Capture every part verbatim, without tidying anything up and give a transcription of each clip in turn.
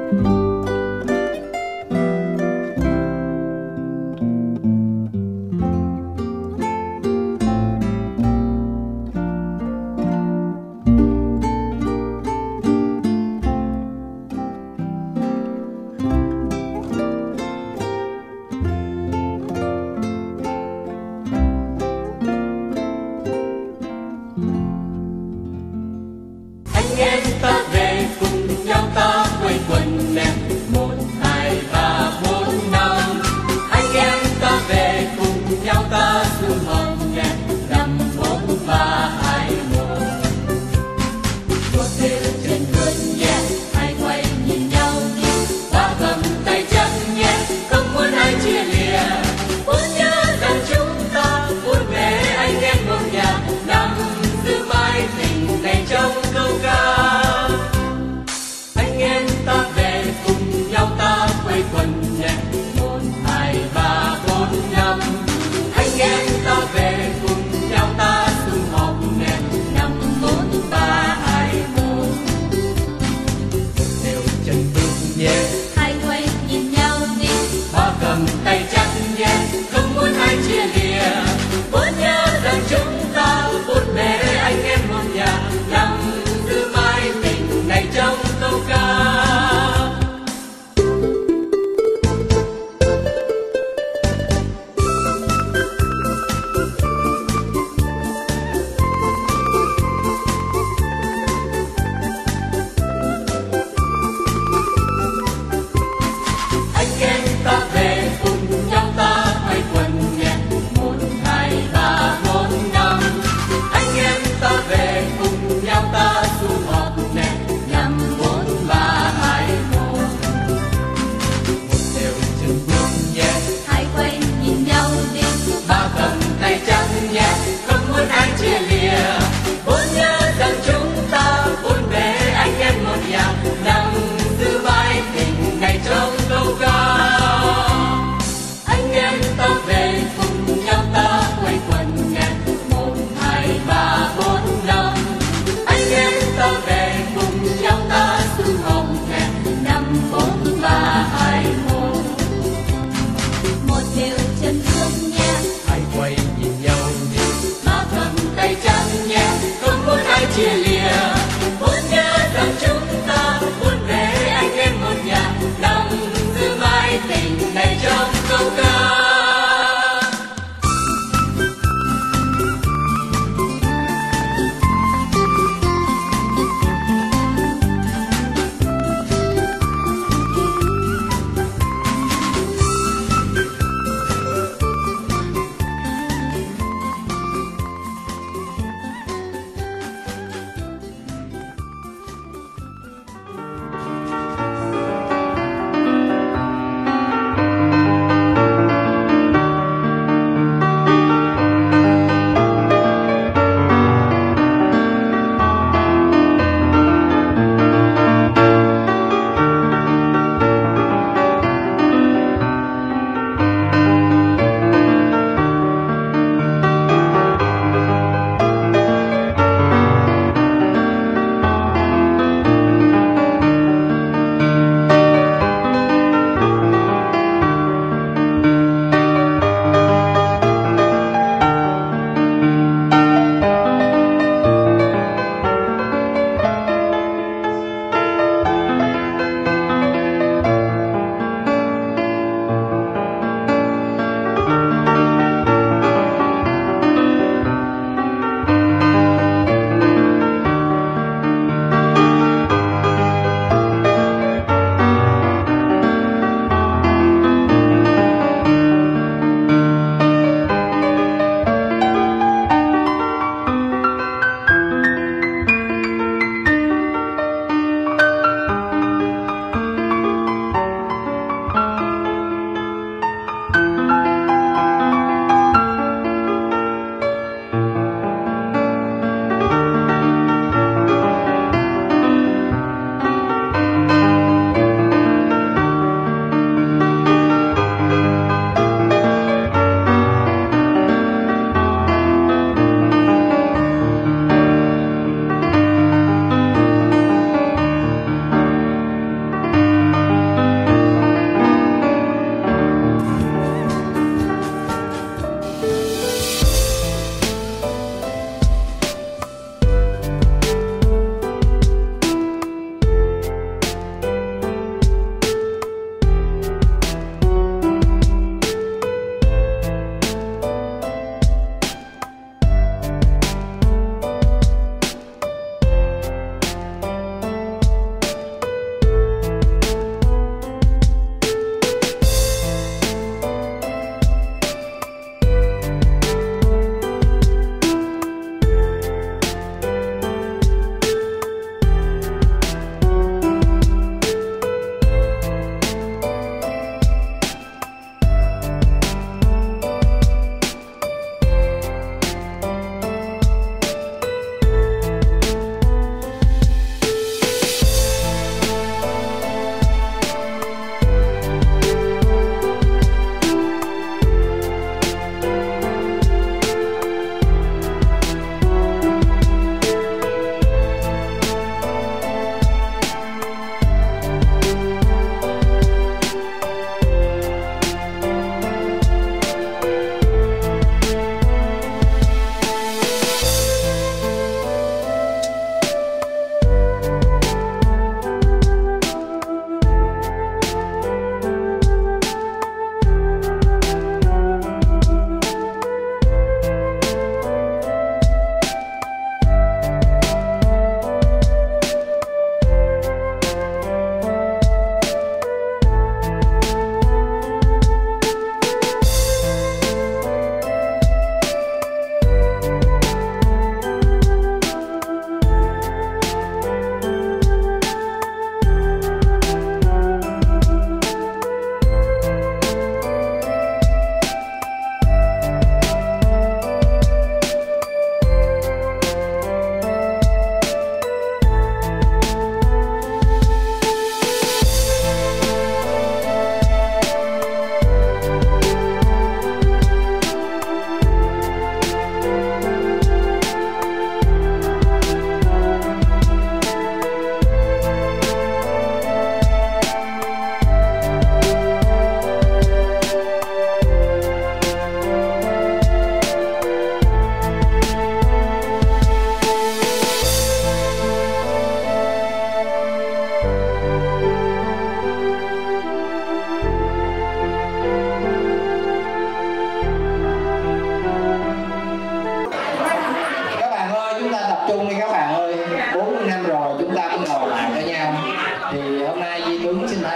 Anh em ta về cùng nhau ta quây quần em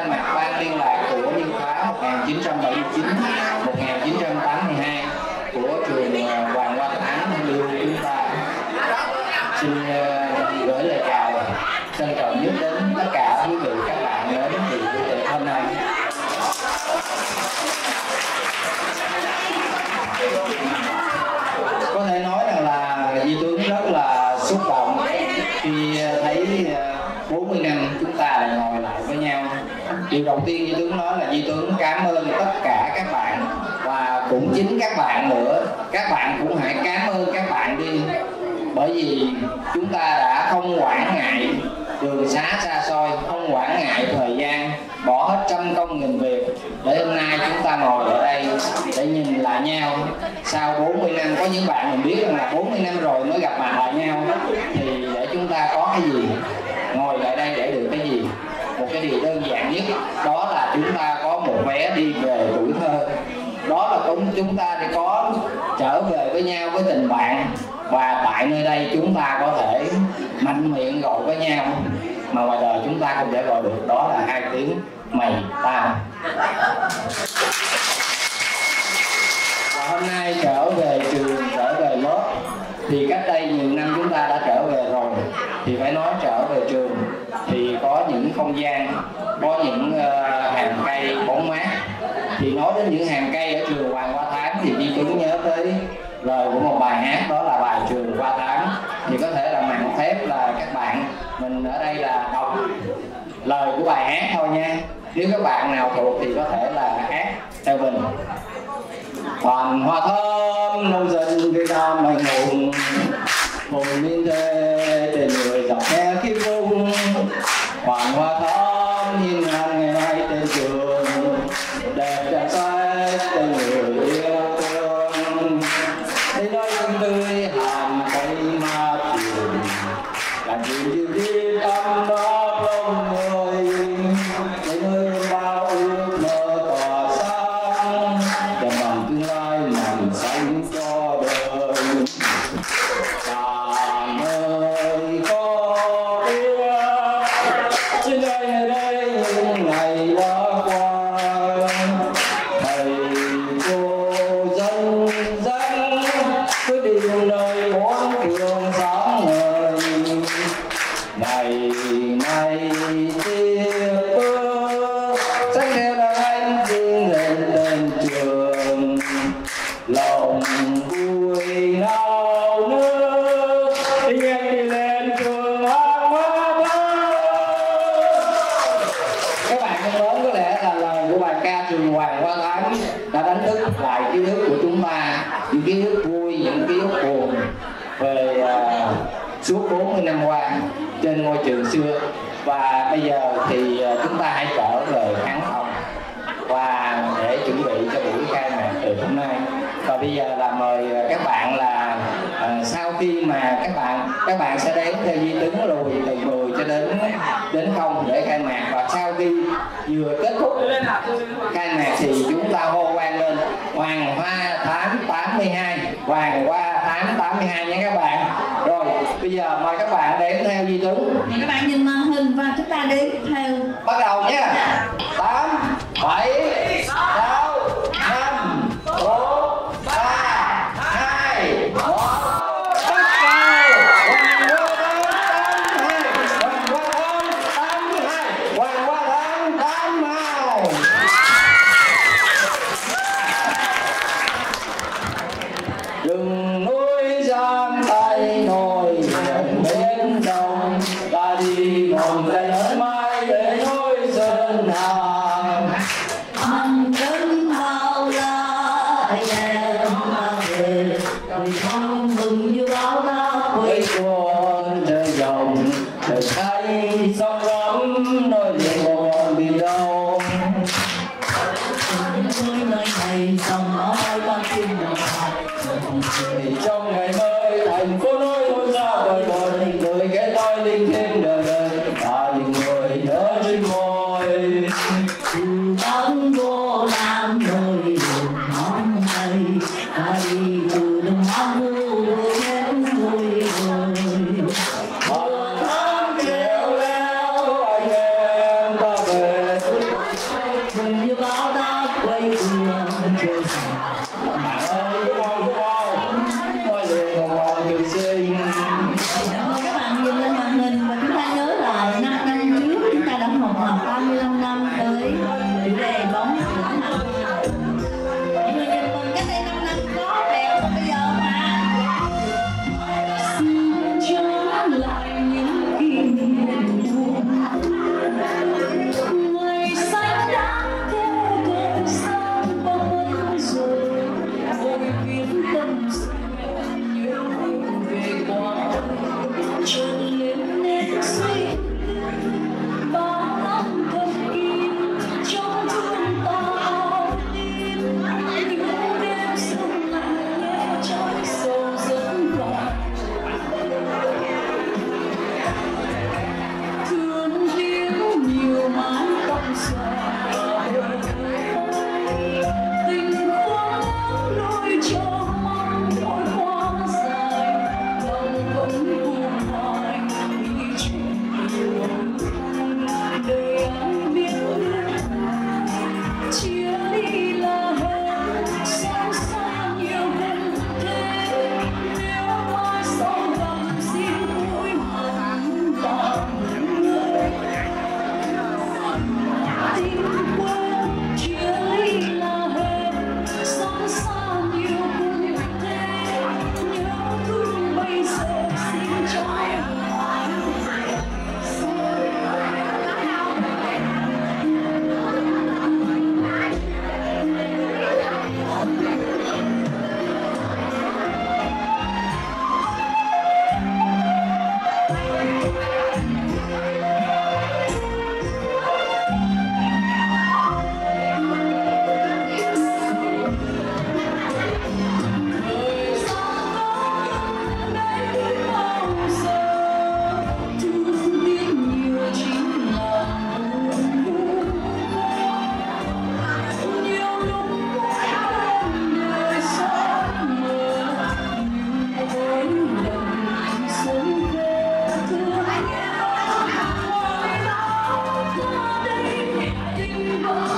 thay mặt ban liên lạc của niên khóa một nghìn chín trăm bảy mươi chín một nghìn chín trăm tám mươi hai của trường Hoàng Hoa Thám Lưu chúng ta xin uh, gửi lời chào trân trọng nhất đến tất cả quý vị các bạn đến từ buổi tiệc hôm nay. Có thể nói rằng là Di Tuấn rất là xúc động khi thấy bốn mươi năm chúng ta lại ngồi lại với nhau. Điều đầu tiên Di Tuấn nói là Di Tuấn cảm ơn tất cả các bạn, và cũng chính các bạn nữa, các bạn cũng hãy cảm ơn các bạn đi, bởi vì chúng ta đã không quản ngại đường xá xa xôi, không quản ngại thời gian, bỏ hết trăm công nghìn việc để hôm nay chúng ta ngồi ở đây để nhìn lại nhau. Sau bốn mươi năm, có những bạn mình biết rằng là bốn mươi năm rồi mới gặp mặt lại nhau, thì để chúng ta có cái gì, ngồi lại đây để được cái gì? Một cái điều đơn giản nhất đó là chúng ta có một vé đi về tuổi thơ, đó là cũng chúng ta để có trở về với nhau với tình bạn, và tại nơi đây chúng ta có thể mạnh miệng gọi với nhau mà ngoài đời chúng ta không thể gọi được, đó là hai tiếng mày tao. Và hôm nay trở về trường, trở về lớp, thì cách đây nhiều năm chúng ta đã trở về rồi, thì phải nói trở về trường thì có những không gian, có những uh, hàng cây bóng mát. Thì nói đến những hàng cây ở trường Hoàng Hoa Thám thì Di Tuấn nhớ tới lời của một bài hát, đó là bài Trường Hoa Thám. Thì có thể là mạn phép là các bạn mình ở đây là đọc lời của bài hát thôi nha, nếu các bạn nào thuộc thì có thể là hát theo mình. Hoàng hoa thơm nông dân Việt Nam mạnh hùng, hùng liên thế tình người dọc theo khiếp vung. Hoàng hoa thơm nhìn ngàn ngày nay tên trường, đẹp đẹp sách tên người yêu thương. Đây nói xinh tươi hàm cây ma trường, làm gì dịu đi tâm đó không người. Đây nơi bao ước mơ tỏa sáng, đẹp bằng tương lai màn xanh cho đời. Bạn ơi có biết trên đây ngày đây những ngày đã qua, thầy cô dân dân cứ đi nơi bốn phương sáng ngời. Ngày nay tiếc ơ sách theo là anh xin lên lên trường, lòng vui nao nước đi em đi lên trường Hoàng Hoa Thám. Các bạn thân mến, có lẽ là lời của bài ca Trường Hoàng Hoa Thám đã đánh thức lại ký ức của chúng ta, những ký ức vui, những ký ức buồn về uh, suốt bốn mươi năm qua trên ngôi trường xưa. Và bây giờ thì uh, chúng ta hãy trở về khán phòng và để chuẩn bị cho buổi khai mạc từ hôm nay. Và bây giờ là mời các bạn là uh, sau khi mà các bạn các bạn sẽ đếm theo Di Tuấn lùi từ mười cho đến đến không để khai mạc, và sau khi vừa kết thúc khai mạc thì chúng ta hô vang lên Hoàng Hoa Thám tám mươi hai, Hoàng Hoa Thám tám mươi hai nha các bạn. Rồi bây giờ mời các bạn đếm theo Di Tuấn. Thì các bạn nhìn màn hình và chúng ta đếm theo. Bắt đầu nha. Tám, bảy, sáu, năm, bốn, ba, hai, một. Đừng núi giang tay nồi biển đông, ta đi ngọn cây lớn mãi để núi sơn hà. Ăn cơm bao la em mang về, người con mừng như báo đáp với cuốn trời dòng trời thay sóng lắm nỗi niềm còn đi đâu. nơi này dòng nói con tim lòng thì trong ngày mới thành phố nối ngôi ra đời đời, người ghé tai linh thêm đời đời và những người nhớ trên môi. bắn vô làm nơi đường mong hay ta đi từ đồng hoang vu đến vui vời. Tháng kéo léo anh em ta về,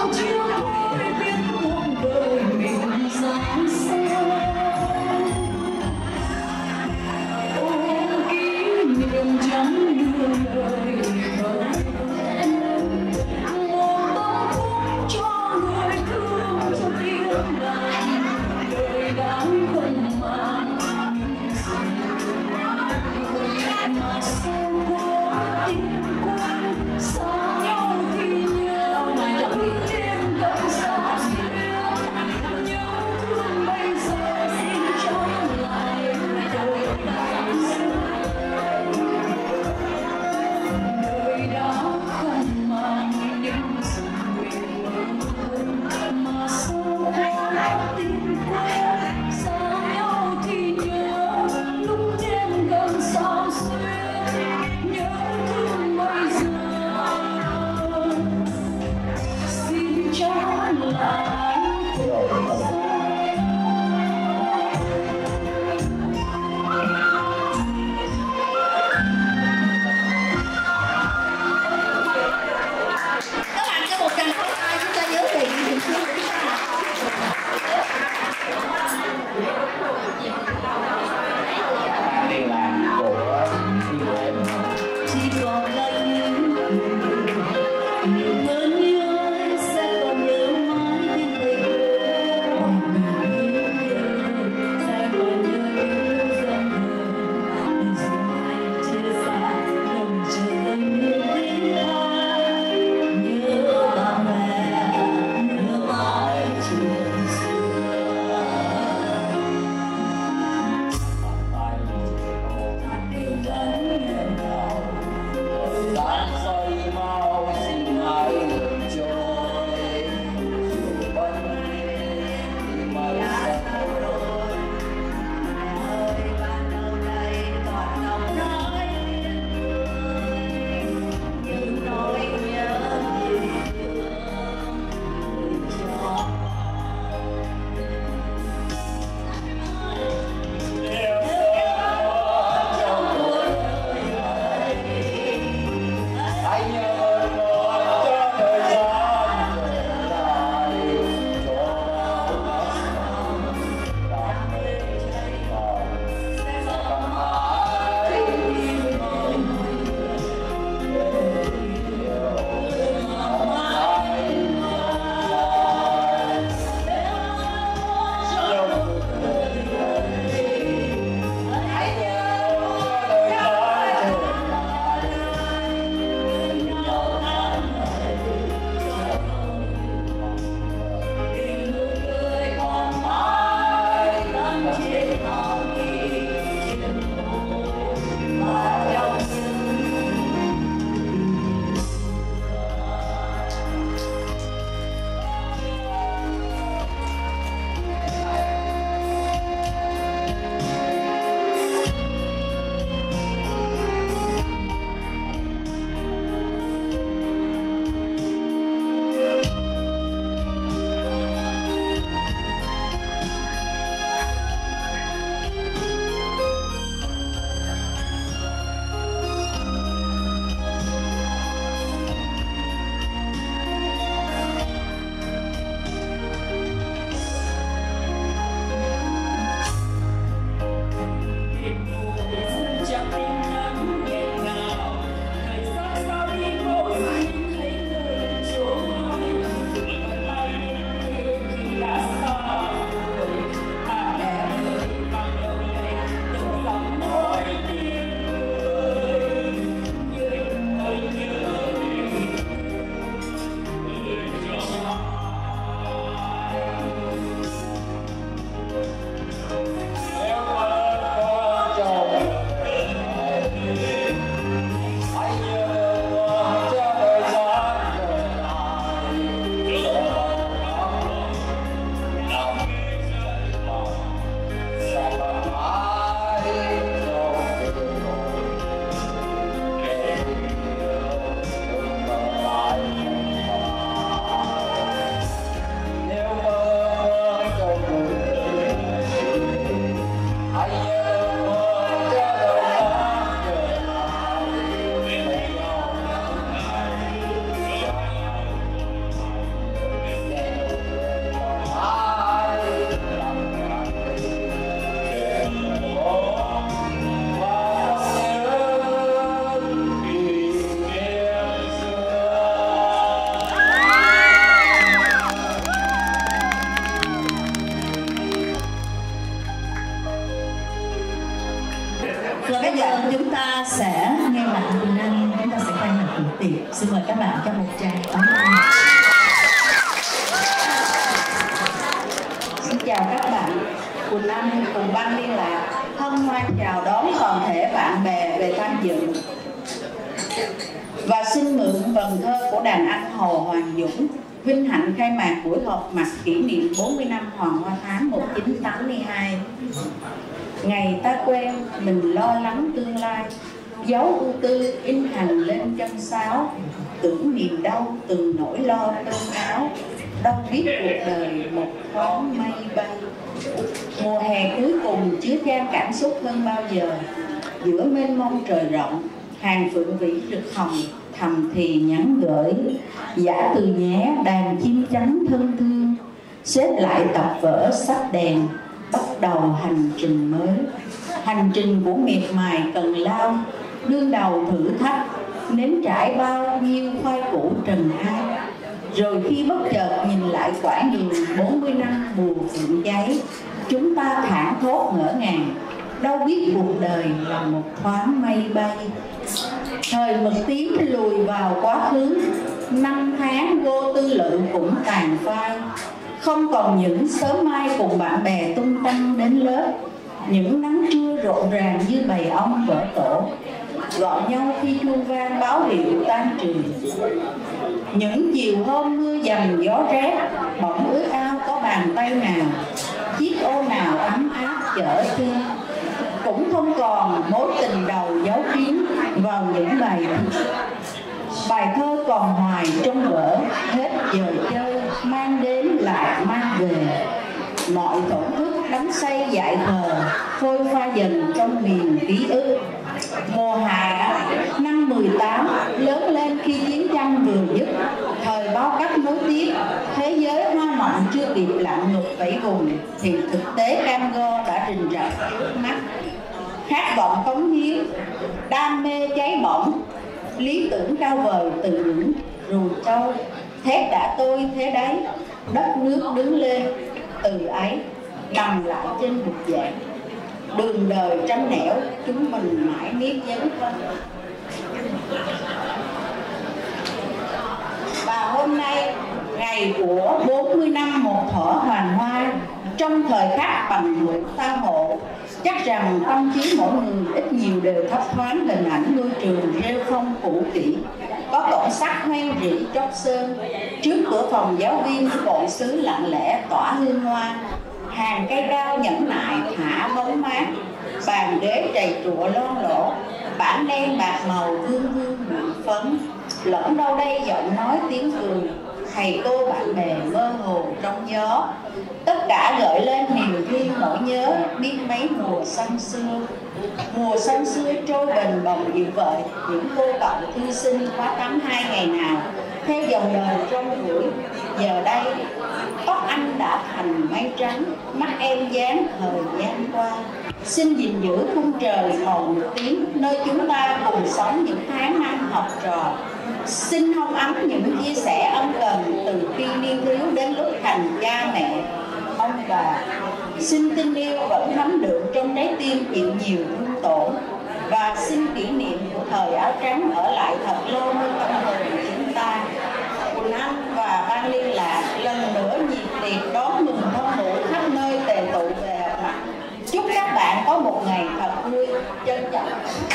chiều tôi biết cuộc đời mình ra sao. Ôm kỷ niệm chẳng đưa lời khơi, một tấm khúc cho người thương cho tiếng đàn đời đáng không màng. Mà sao có tình quen xa nhau thì nhớ, chẳng biết xin mời các bạn cho một tràng pháo. Xin chào các bạn, Quỳnh Anh cùng ban liên lạc hân hoan chào đón toàn thể bạn bè về tham dự và xin mượn vần thơ của đàn anh Hồ Hoàng Dũng vinh hạnh khai mạc buổi họp mặt kỷ niệm bốn mươi năm Hoàng Hoa Thám một nghìn chín trăm tám mươi hai. Ngày ta quen mình lo lắng tương lai, dấu ưu tư in hành lên chân sáo, tưởng niềm đau từng nỗi lo cơm áo, đâu biết cuộc đời một thoáng mây bay. Mùa hè cuối cùng chứa chan cảm xúc hơn bao giờ, giữa mênh mông trời rộng, hàng phượng vĩ rực hồng thầm thì nhắn gửi. Giả từ nhé đàn chim trắng thân thương, xếp lại tập vở sách đèn, bắt đầu hành trình mới. Hành trình của miệt mài cần lao, đương đầu thử thách, nếm trải bao nhiêu khoai củ trần ai. Rồi khi bất chợt nhìn lại quãng đường bốn mươi năm buồn phượng cháy, chúng ta thảng thốt ngỡ ngàng, đâu biết cuộc đời là một thoáng mây bay. Thời mực tím lùi vào quá khứ, năm tháng vô tư lự cũng tàn phai. Không còn những sớm mai cùng bạn bè tung tăng đến lớp, những nắng trưa rộn ràng như bầy ong vỡ tổ, gọi nhau khi chuông vang báo hiệu tan trường. Những chiều hôm mưa dầm gió rét, bỗng ước ao có bàn tay nào, chiếc ô nào ấm áp chở thư. Cũng không còn mối tình đầu dấu kín vào những bài thơ. Bài thơ còn hoài trong vở, hết giờ chơi mang đến lại mang về. Mọi tổn thức đắm say dại khờ, phôi pha dần trong miền ký ức. Mùa hạ năm mười tám lớn lên khi chiến tranh vừa dứt, thời bao cấp nối tiếp, thế giới hoa mộng chưa kịp lặn ngược vẫy vùng thì thực tế cam go đã rình rập trước mắt. Khát vọng cống hiến, đam mê cháy bỏng, lý tưởng cao vời từ những rùi trâu. Thét đã tôi thế đấy, đất nước đứng lên, từ ấy nằm lại trên bục giảng. Đường đời trăm nẻo, chúng mình mãi miết dấn thân. Và hôm nay, ngày của bốn mươi năm một thuở hoàng hoa, trong thời khắc bằng hữu tao ngộ, chắc rằng tâm trí mỗi người ít nhiều đều thấp thoáng hình ảnh ngôi trường rêu phong cũ kỹ, có cổng sắt hoen rỉ trót sơn. Trước cửa phòng giáo viên cội xứ lặng lẽ tỏa hương hoa, hàng cây cao nhẫn nại thả bóng mát, bàn ghế trầy trụa loang lỗ, bảng đen bạc màu vương vương bụi phấn. Lẫn đâu đây giọng nói tiếng cười, thầy cô bạn bè mơ hồ trong gió. Tất cả gợi lên niềm riêng nỗi nhớ biết mấy mùa xuân xưa. Mùa xuân xưa trôi bềnh bồng dịu vợi, những cô cậu thư sinh khóa tám hai ngày nào theo dòng đời trong buổi. Giờ đây tóc anh đã thành mây trắng, mắt em dáng thời gian qua. Xin gìn giữ khung trời màu một tiếng, nơi chúng ta cùng sống những tháng năm học trò. Xin hông ấm những chia sẻ ân cần từ khi niên thiếu đến lúc thành cha mẹ ông bà. Xin tình yêu vẫn thấm đượm trong trái tim chịu nhiều thương tổn. Và xin kỷ niệm của thời áo trắng ở lại thật lâu nơi tâm hồn của chúng ta. Quỳnh Anh và ban liên lạc lần nữa nhiệt liệt đón mừng thân hữu khắp nơi tề tụ về gặp mặt. Chúc các bạn có một ngày thật vui. Trân trọng.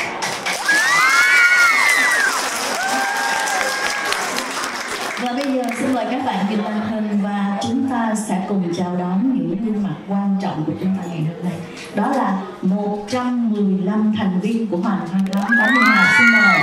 Và bây giờ xin mời các bạn dừng tay thân và chúng ta sẽ cùng chào đón những gương mặt quan trọng của chúng ta ngày hôm nay. Đó là một trăm mười lăm thành viên của Hoàng Hoa Thám tám mươi hai. Xin mời.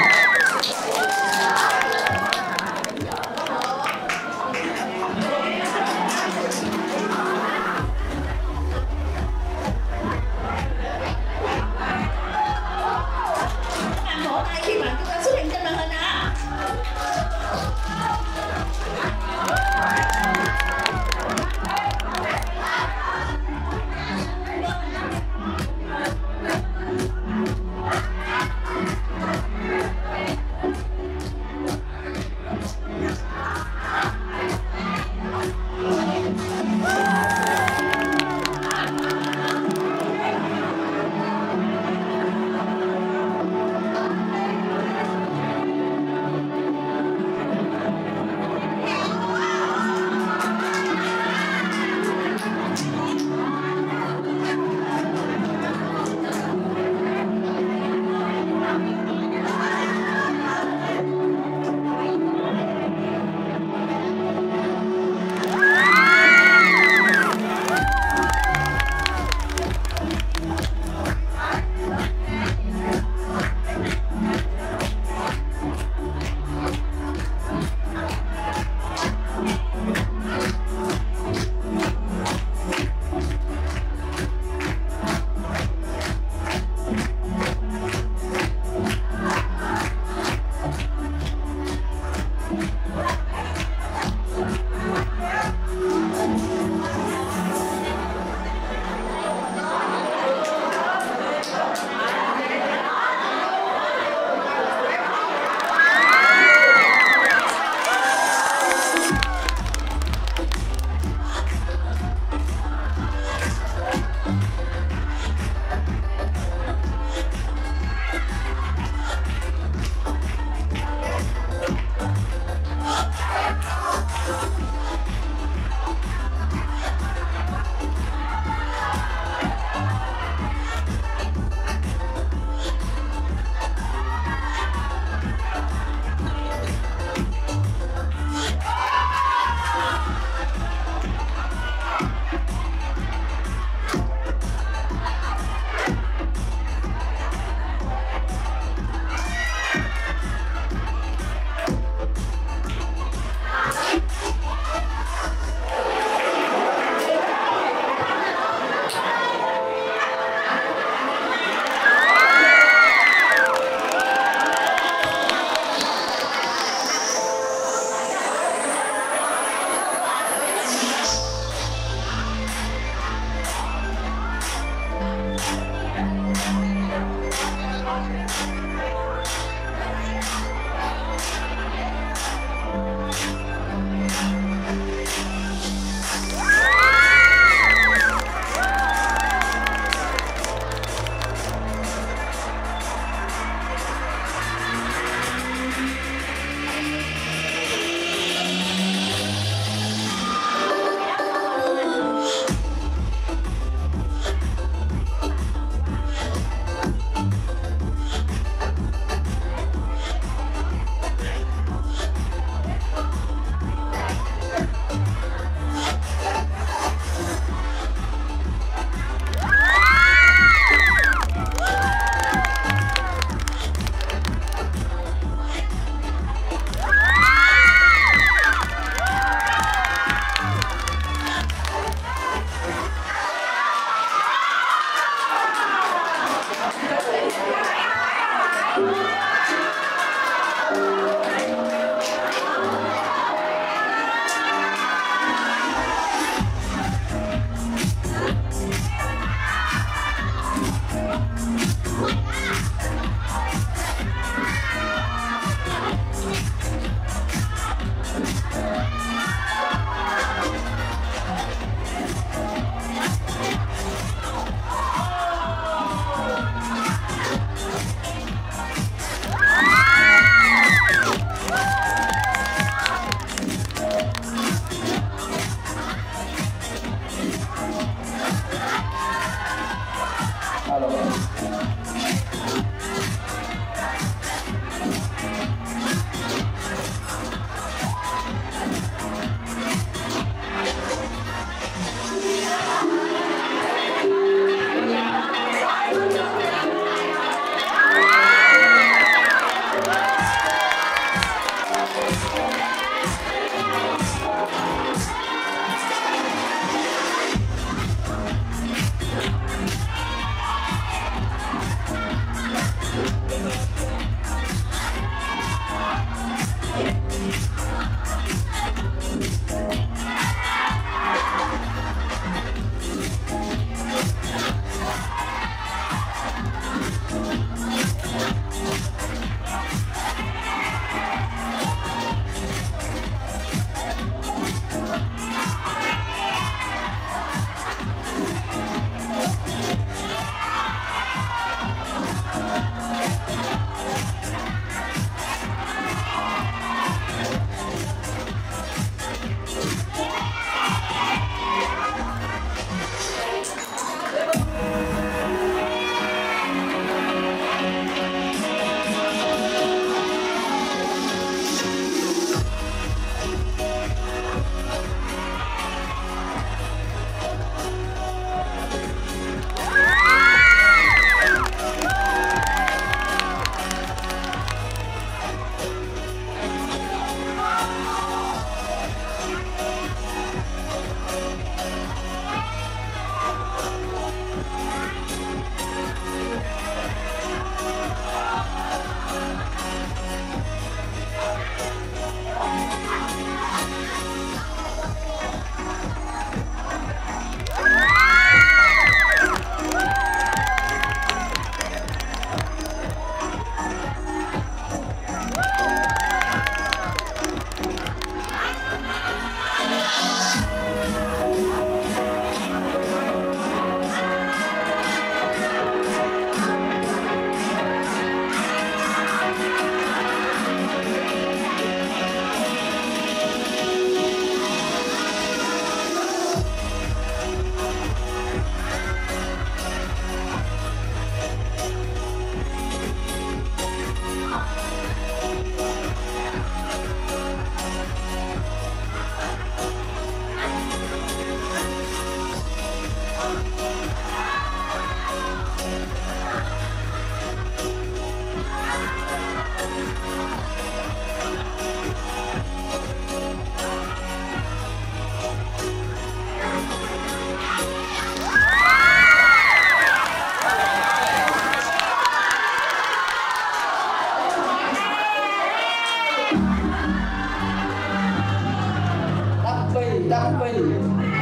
Tâm Bình.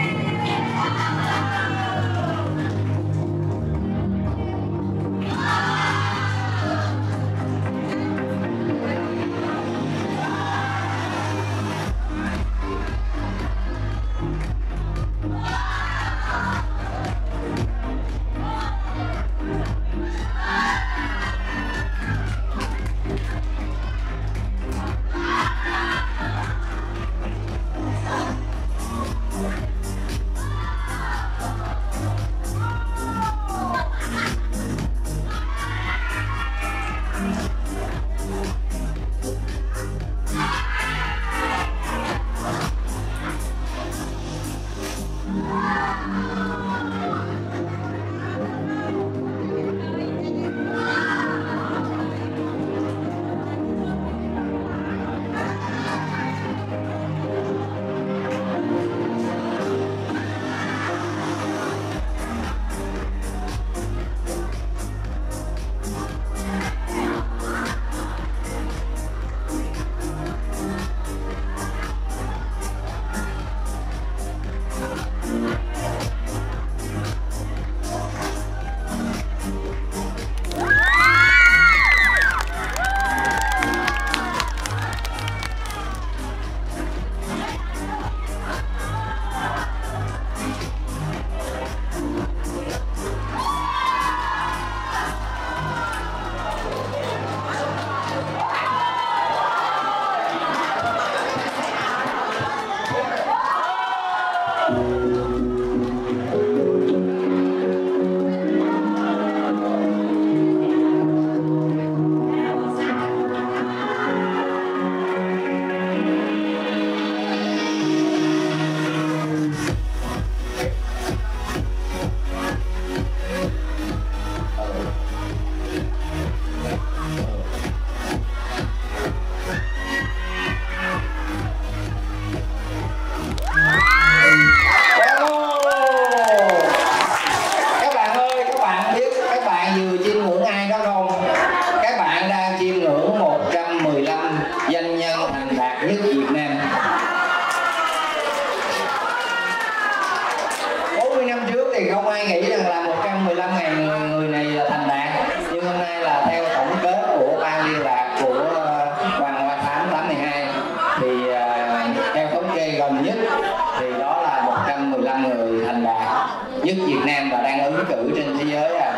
Nhất Việt Nam và đang ứng cử trên thế giới à.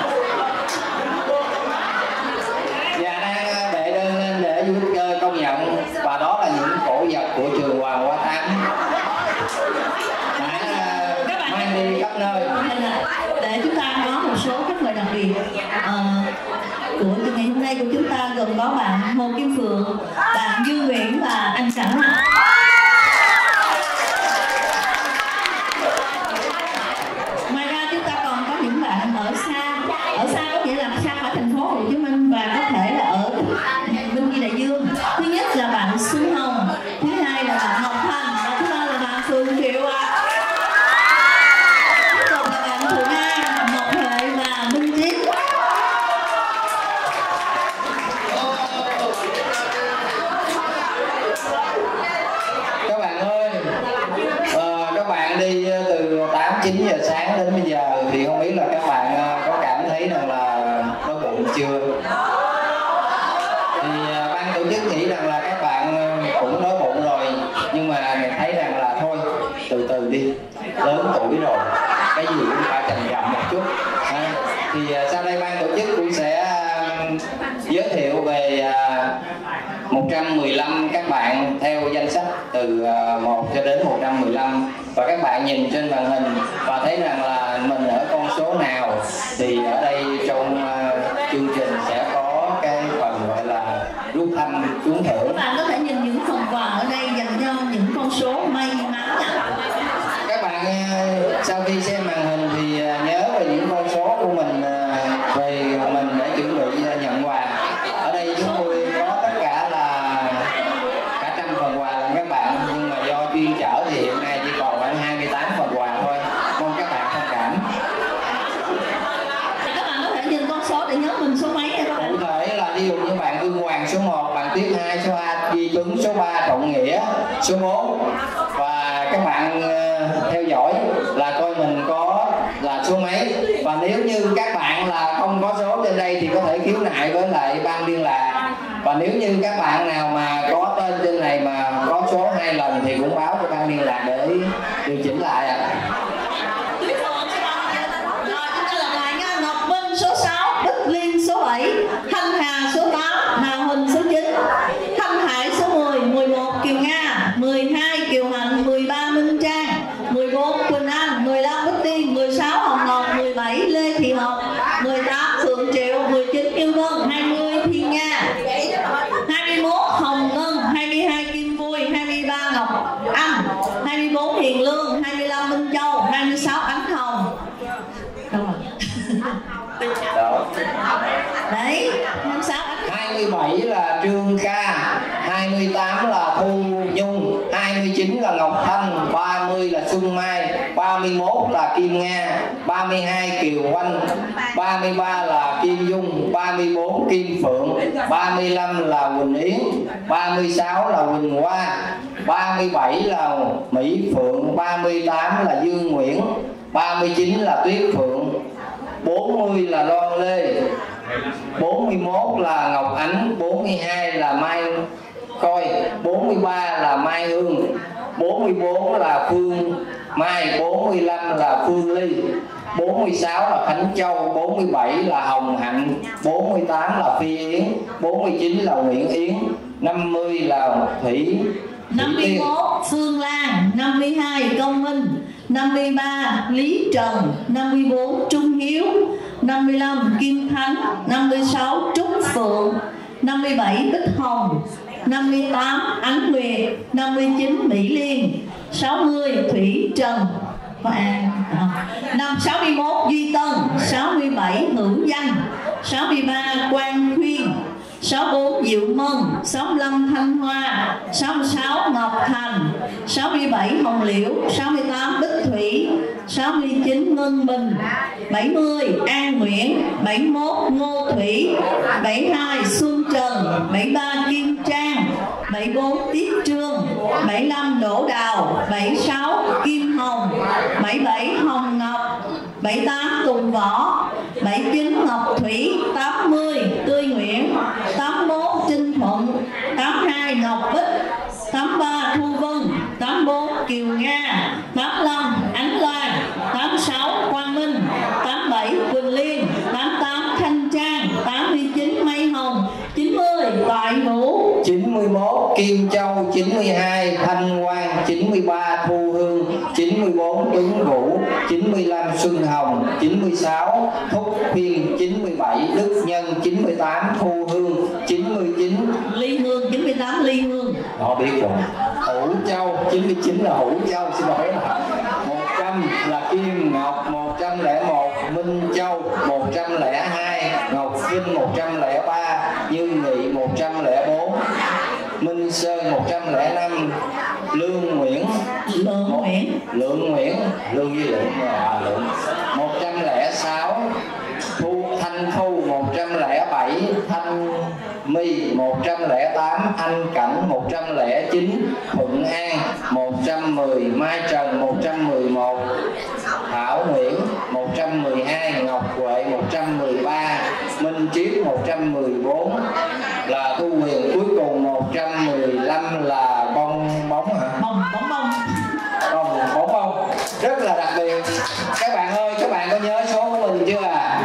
Và đang đệ đơn lên để du lịch công nhận, và đó là những cổ vật của trường Hoàng Hoa Thám đã mang đi khắp nơi. Để chúng ta có một số khách mời đặc biệt uh, của ngày hôm nay của chúng ta, gồm có bạn Hồ Kim Phượng, bạn Dương Nguyễn và anh Sẵn. Ở xa, ở xa có nghĩa là xa khỏi thành phố Hồ Chí Minh và có thể là ở bên kia đại dương. Thứ nhất là bạn Xuân Hồng, thứ hai là bạn Ngọc Thành, và thứ ba là bạn Phương Kiều ạ. Tiếp tục là bạn Thượng An, Ngọc Huệ và Minh Triết. Các bạn ơi, ờ, các bạn đi từ tám chín giờ sáng đến bây giờ thì không biết là các bạn có cảm thấy rằng là đói bụng chưa? Thì ban tổ chức nghĩ rằng là các bạn cũng đói bụng rồi, nhưng mà thấy rằng là thôi từ từ đi, lớn tuổi rồi, cái gì cũng phải chậm chậm một chút. À, thì sau đây ban tổ chức cũng sẽ giới thiệu về một trăm mười lăm các bạn theo danh sách từ một cho đến một trăm mười lăm, và các bạn nhìn trên màn hình và thấy rằng là mình ở con số nào thì ở đây trong uh, chương trình sẽ có cái phần gọi là rút thăm trúng thưởng. Các bạn có thể nhìn những phần quà ở đây dành cho những con số may mắn. Các bạn uh, sau khi xem màn hình thì uh, nhớ về những con số của mình uh, về mình để chuẩn bị uh, nhận quà. Ở đây chúng tôi có tất cả là cả trăm phần quà là các bạn, nhưng mà do chuyên chở thì hiện nay chỉ còn khoảng hai mươi tám phần quà thôi. Mong các bạn thông cảm. Các bạn có thể nhìn con số để nhớ mình số mấy nha các bạn. Cụ thể là ví dụ như bạn Vương Hoàng số một, bạn Tuyết hai số hai, Duy Tuấn số ba, Trọng Nghĩa số bốn, và các bạn như các bạn là không có số trên đây thì có thể khiếu nại với lại ban liên lạc. Và nếu như các bạn nào mà có tên trên này mà có số hai lần thì cũng báo cho ban liên lạc để điều chỉnh lại ạ. À. Rồi chúng ta lặp lại nha. Ngọc Vinh số sáu, Bích Liên số bảy, Thanh Hà số tám, Hà Huỳnh số chín, Thanh Hải số mười, mười một Kiều Nga, mười hai Kiều Hạnh, mười ba Minh Trang, mười bốn Quỳnh Anh, mười lăm Bích Tiên, mười sáu Hồng Ngọc, mười bảy Lê Thị Ngọc, mười tám Phượng Triệu, mười chín Yêu Vân, hai mươi Thiên Nga, hai mươi mốt Hồng Ngân, hai mươi hai Kim Vui, hai mươi ba Ngọc Anh, hai mươi bốn Hiền Lương, hai mươi lăm Minh Châu, hai mươi sáu Ánh Hồng. Đâu rồi? Đó. Đấy, hai mươi sáu Ánh Hồng. hai mươi bảy là Trương Ca, hai mươi tám là Thu Nhung, hai mươi chín là Ngọc Thanh, ba mươi là Xuân Mai, ba mươi mốt là Kim Nga, ba mươi hai Kiều Oanh, ba mươi ba là Kim Dung, ba mươi bốn Kim Phượng, ba mươi lăm là Quỳnh Yến, ba mươi sáu là Quỳnh Hoa, ba mươi bảy là Mỹ Phượng, ba mươi tám là Dương Nguyễn, ba mươi chín là Tuyết Phượng, bốn mươi là Loan Lê, bốn mươi mốt là Ngọc Ánh, bốn mươi hai là Mai Coi, bốn mươi ba là Mai Hương, bốn mươi bốn là Phương Mai, bốn mươi lăm là Phương Ly, bốn mươi sáu là Khánh Châu, bốn mươi bảy là Hồng Hạnh, bốn mươi tám là Phi Yến, bốn mươi chín là Nguyễn Yến, năm mươi là Thủy năm mươi mốt Phương Lan, năm mươi hai Công Minh, năm mươi ba Lý Trần, năm mươi bốn Trung Hiếu, năm mươi lăm Kim Thánh, năm mươi sáu Trúc Phượng, năm mươi bảy Bích Hồng, năm mươi tám Ánh Nguyệt, năm mươi chín Mỹ Liên, sáu mươi Thủy Trần và năm sáu mươi mốt Duy Tân, sáu mươi bảy Hữu Danh, sáu mươi ba Quang Khuyên, sáu mươi bốn Diệu Mân, sáu mươi lăm Thanh Hoa, sáu mươi sáu Ngọc Thành, sáu mươi bảy Hồng Liễu, sáu mươi tám Bích Thủy, sáu mươi chín Ngân Bình, bảy mươi An Nguyễn, bảy mươi mốt Ngô Thủy, bảy mươi hai Xuân Trần, bảy mươi ba Kim Trang, bảy mươi bốn Tiết Trương, bảy mươi lăm Đỗ Đào, bảy mươi sáu Kim Hồng, bảy mươi bảy Hồng Ngọc, bảy mươi tám Tùng Võ, bảy mươi chín Ngọc Thủy, tám mươi Tươi Nguyễn, tám mươi mốt Trinh Thuận, tám mươi hai Ngọc Bích, tám mươi ba Thu Vân, tám mươi bốn Kiều Nga, tám mươi lăm Ánh Loan, tám mươi sáu Quang Minh, tám mươi bảy Quỳnh Liên, tám mươi tám Thanh Trang, tám mươi chín Mây Hồng, chín mươi Toại Vũ, chín mươi mốt Kim Châu, chín mươi hai Thanh Quang, chín mươi ba Thu Hương, chín mươi bốn Tuấn Vũ, chín mươi lăm Xuân Hồng, chín mươi sáu Thúc Phiên, chín mươi bảy Đức Nhân, chín mươi tám Thu Hương, chín mươi chín Ly Hương, chín mươi tám Ly Hương. Họ biết rồi. Hữu Châu, chín mươi chín là Hữu Châu, xin lỗi. một trăm là Kim Ngọc, một trăm lẻ một Minh Châu, một trăm lẻ hai Ngọc Vinh, một trăm lẻ ba Như Nghị, một trăm lẻ bốn Minh Sơn, một trăm lẻ năm Lương Nguyễn, Lượng Nguyễn, Lượng Nguyễn, Lương với Lượng, à, Lượng, một trăm lẻ sáu Thu Thanh Thu, một trăm lẻ bảy Thanh My, một trăm lẻ tám Anh Cảnh, một trăm lẻ chín Thuận An, một trăm mười Mai Trần, một trăm mười một Thảo Nguyễn, một trăm mười hai Ngọc Huệ, một trăm mười ba Minh Triết, một trăm mười bốn là Thu Quyền, cuối cùng một trăm mười lăm là bong bóng hả? bông bóng bông. Bong bóng bông. Rất là đặc biệt. Các bạn ơi, các bạn có nhớ số của mình chưa à?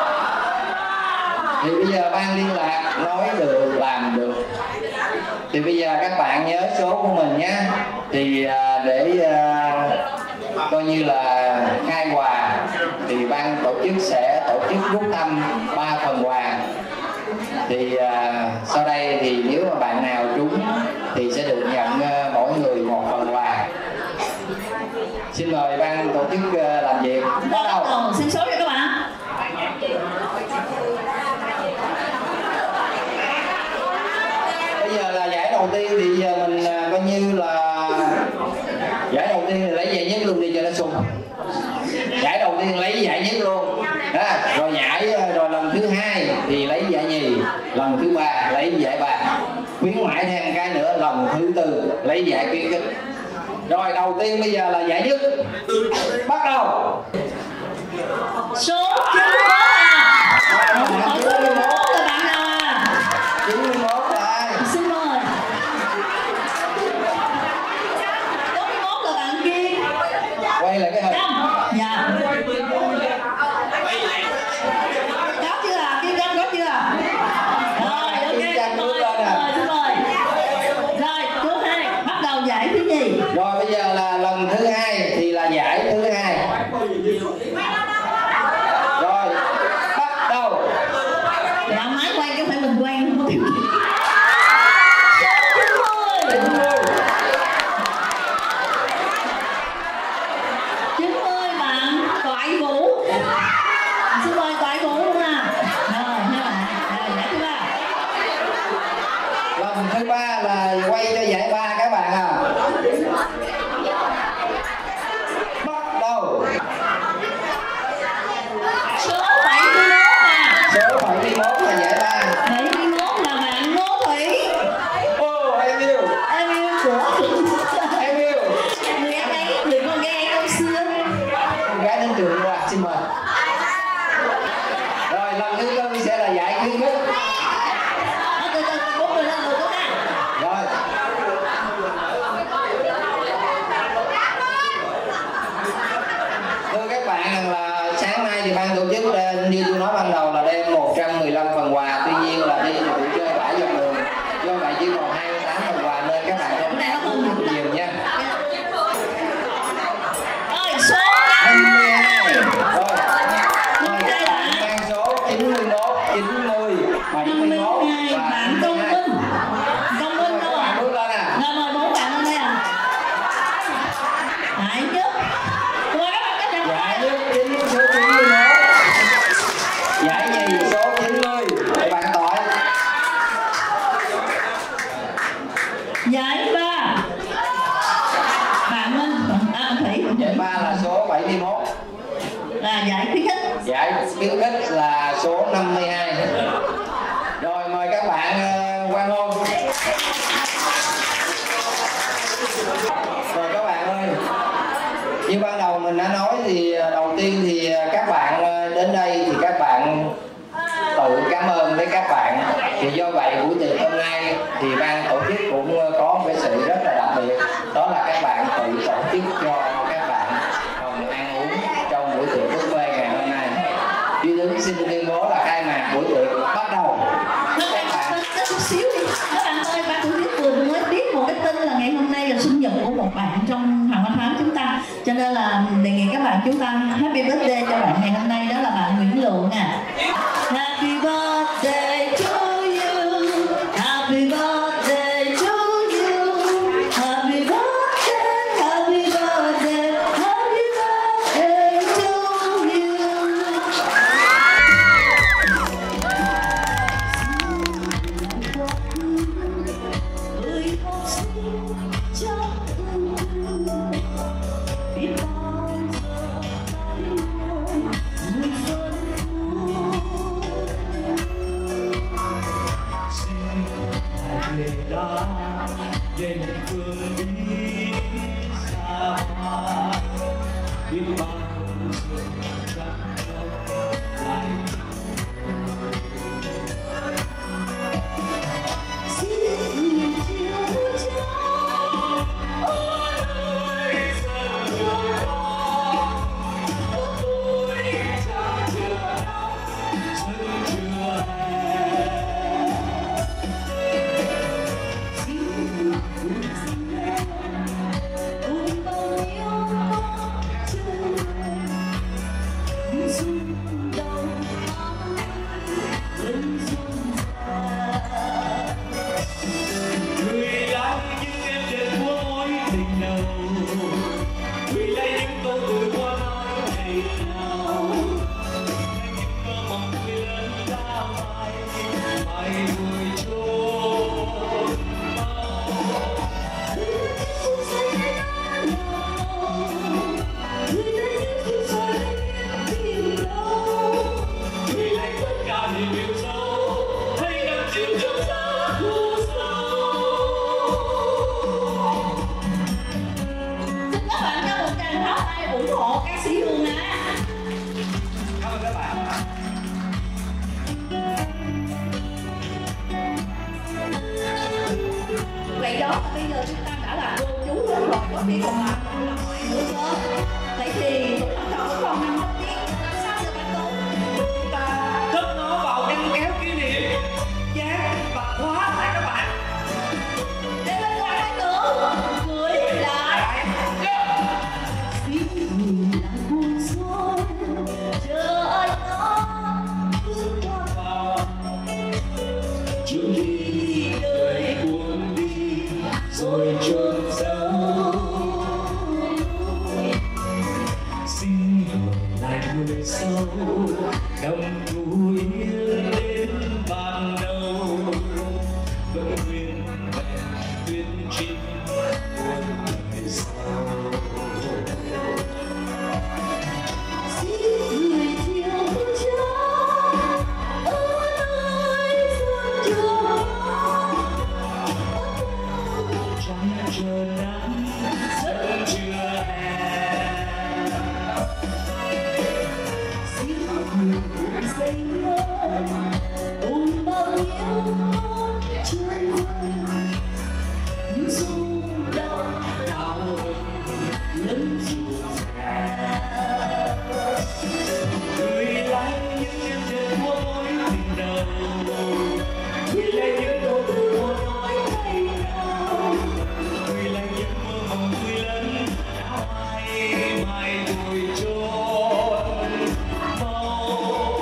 Thì bây giờ ban liên lạc nói được làm được. Thì bây giờ các bạn nhớ số của mình nhé. Thì để coi như là khai quà thì ban tổ chức sẽ tổ chức rút thăm ba phần quà. Thì à, sau đây thì nếu mà bạn nào trúng thì sẽ được nhận uh, mỗi người một phần quà. Xin mời ban tổ chức uh, làm việc. Bắt đầu. Xin số cho các bạn. Bây giờ là giải đầu tiên thì giờ mình uh, coi như là giải đầu tiên thì lấy giải nhất luôn đi cho nó sung. Giải đầu tiên lấy giải nhất luôn. Đó, rồi giải rồi lần thứ hai thì lấy giải nhì, lần thứ ba lấy giải ba, khuyến mãi thêm cái nữa, lần thứ tư lấy giải khuyến khích. Rồi đầu tiên bây giờ là giải nhất, bắt đầu. Số chín mươi mốt à. Hỏi số chín mươi mốt là bạn nào à? chín mươi mốt là ai? Xin mời. chín mươi mốt là bạn Kiên. Quay lại cái hình. Dạ. Có chưa à? Kiên Trâm có chưa à? Rồi, ok. Mời, mời, xin mời. Rồi, thứ hai, bắt đầu giải thứ gì? Rồi bây giờ là lần thứ hai thì là giải thứ hai. Rồi, bắt đầu. Dạ, máy quay chứ phải mình quay không có điều kiện. chín mươi bạn Toại Vũ. Xin mời Toại Vũ luôn nè. Rồi, hai bạn. Rồi, giải thứ ba. Lần thứ ba là quay cho giải ba các bạn à. Bắt đầu. Số bảy mươi mốt à. Số bảy mươi mốt là giải ba. bảy mươi mốt là bạn Ngô Thủy. Ô, em yêu. Em yêu của Em yêu. người em ấy, người con gái năm xưa. Con gái đến trường qua, xin mời. Rồi lần thứ tư sẽ là giải khuyến khích. Ờ, từ từ, bốn người lên người nữa ha. Rồi. Thưa các bạn rằng là sáng nay thì ban tổ chức đem, như tôi nói ban đầu là đem một trăm mười lăm phần quà, tuy nhiên là đi là buổi chơi bãi dọc đường, do vậy chỉ còn hai mươi tám phần quà nên các bạn không được nhiều nha. Rồi, số hai mươi hai. Rồi. năm mươi hai bạn. Mang số chín mươi mốt, chín mươi, bảy mươi mốt năm mươi hai và bạn Công Minh. Công Minh đâu ạ? bước lên à. Rồi, mời bốn bạn lên đây à. Đại nhất. Rồi, các bạn Giải nhất chín số chín mươi mốt. Giải nhì số chín mươi. Bạn Toại. giải ba. Bạn Minh, à, Thủy. Giải ba là số bảy mươi mốt. Là giải khuyến khích. Giải khuyến khích là số năm mươi hai. Rồi mời các bạn uh, quan hôn. Rồi các bạn ơi, như ban đầu mình đã nói thì đầu tiên thì các bạn đến đây thì các bạn tự cảm ơn với các bạn. Thì do vậy buổi tiệc hôm nay thì ban tổ chức cũng có một cái sự rất là đặc biệt, đó là các bạn tự tổ chức cho các bạn phòng ăn uống trong buổi tiệc buffet ngày hôm nay. Duy Đứng xin tuyên bố là khai mạc buổi tiệc bắt đầu. Các bạn chút xíu đi. Các bạn ơi, ban tổ chức vừa mới biết một cái tin là ngày hôm nay là sinh nhật của một bạn trong Hoàng Văn Thám chúng ta, cho nên là đề nghị các bạn chúng ta happy birthday cho bạn ngày hôm nay, đó là bạn Nguyễn Lượng nè. Happy birthday to you, happy birthday to you, happy birthday, happy birthday, happy birthday to you. Người học sinh trong biết bao giờ tay ngồi người phân về đã về một phương đi xa hoa biết bao giờ chẳng đâu lại xin chiều cho ôi ơi dần dần tôi chẳng chưa nóng chân chưa hè cùng bao nhiêu con chưa về rung đầu óc vẫn rung ra người lắng những em trên phố mối tình đầu người lấy những câu từ qua nói ngày nào những mơ mộng người lớn đã mai mai vui trôi người lấy tất cả niềm yêu dấu hay nằm chìm trong giấc ngủ sâu. Xin các bạn cho một tràng pháo tay ủng hộ ca sĩ Hương Á. đi còn lại là ngoại ngữ lớp. Vậy thì tụi con cậu còn nằm không biết sao giờ bạn Tú? Chúng ta cất nó vào ngăn kéo kỷ niệm, dán và khóa lại các bạn. Để bên ngoài hai tưởng gửi lại. Xin gửi lại buồn xôi, chờ anh nó bước qua Trước khi đời cuốn đi rồi chôn sâu, xin ngược lại người sâu năm thu yên đến ban đầu, vẫn nguyên vẹn tuyên trinh muôn đời sau. xin gửi chiều cha ở nơi xuân trường Trăng chờ nắng dẫn chưa hè, xin gửi cuộc giây mơ ôm bao nhiêu nốt trời những rung động đau lần dù gửi lại những đêm đêm của mối tình đầu, gửi lại những câu từ của nói ngày nào, gửi lại những mơ mộng tươi lớn đã mãi mãi vùi chôn màu,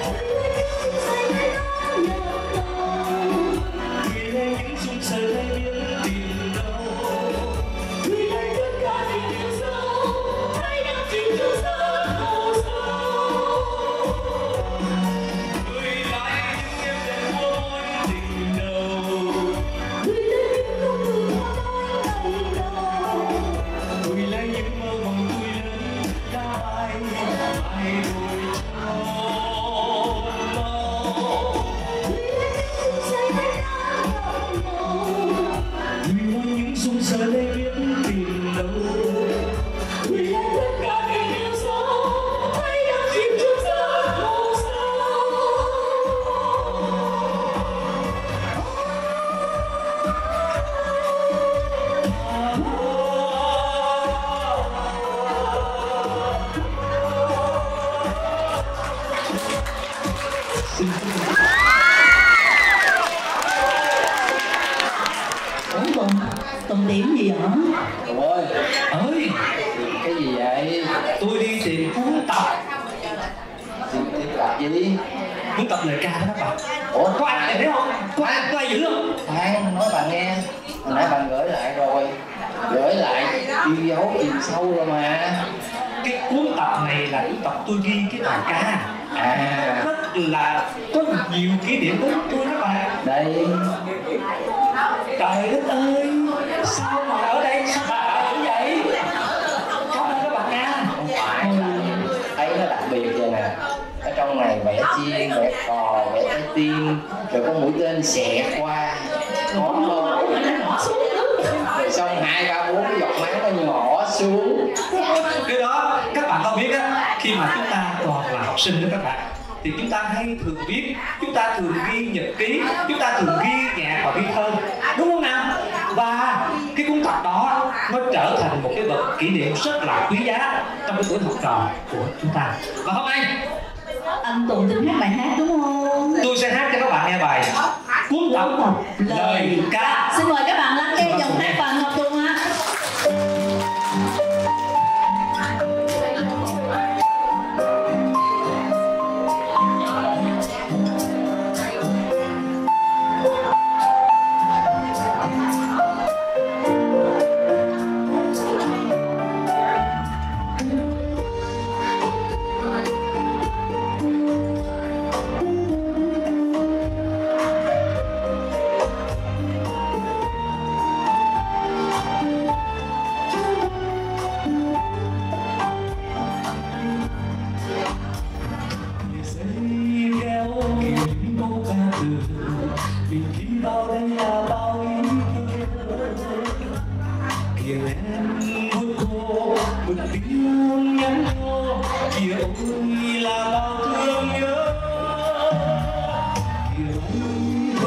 gửi lại những dung sờ lay biết tìm đâu, gửi lại tất cả tình yêu sâu hay đang chìm trong giấc mơ sâu, gửi lại những đêm đêm của mối tình đầu, gửi lên những câu từ hoa nói ngày nào gửi lại những mơ mộng tươi lớn đã mãi mãi vùi chôn màu, gửi lại những dung sờ lay biết tìm đâu, gửi lại tất cả tình yêu sâu hay đang chìm trong giấc mơ sâu. Ủa Tùng, Tùng điểm gì hả? Tùng ơi, Ơi, cái gì vậy? tôi đi tìm cuốn tập, Tìm tìm tập gì? cuốn tập lời ca đó các bạn. Ủa, Có ai tìm thấy không? Có ai, có ai giữ không? khoan, nói bạn nghe. Hồi nãy bạn gửi lại rồi. Gửi lại, yêu dấu, yêu sâu rồi mà. Cái cuốn tập này là cuốn tập tôi ghi cái bài ca, À, rất là có nhiều kỷ niệm của tôi các bạn. đây. Trời đất ơi, sao mà ở đây, sao mà ở như vậy? Cảm ơn các bạn nha. Không phải, thấy nó đặc biệt vậy nè. Ở trong này vẽ chim, vẽ cò, vẽ trái tim, rồi có mũi tên xẹt qua. Có không? Rồi xong hai ba bốn cái giọt máu nó nhỏ xuống. Cái đó các bạn có biết á, khi mà chúng ta còn là học sinh đó các bạn, thì chúng ta hay thường viết, chúng ta thường ghi nhật ký, chúng ta thường ghi nhạc và ghi thơ, đúng không nào? Và cái cuốn tập đó nó trở thành một cái vật kỷ niệm rất là quý giá trong cái tuổi học trò của chúng ta. Và hôm nay Anh Tùng tính hát bài hát đúng không? tôi sẽ hát cho các bạn nghe bài cuốn tập lời ca. Xin mời các bạn lắng nghe dòng hát bài Ngọc Tùng ha.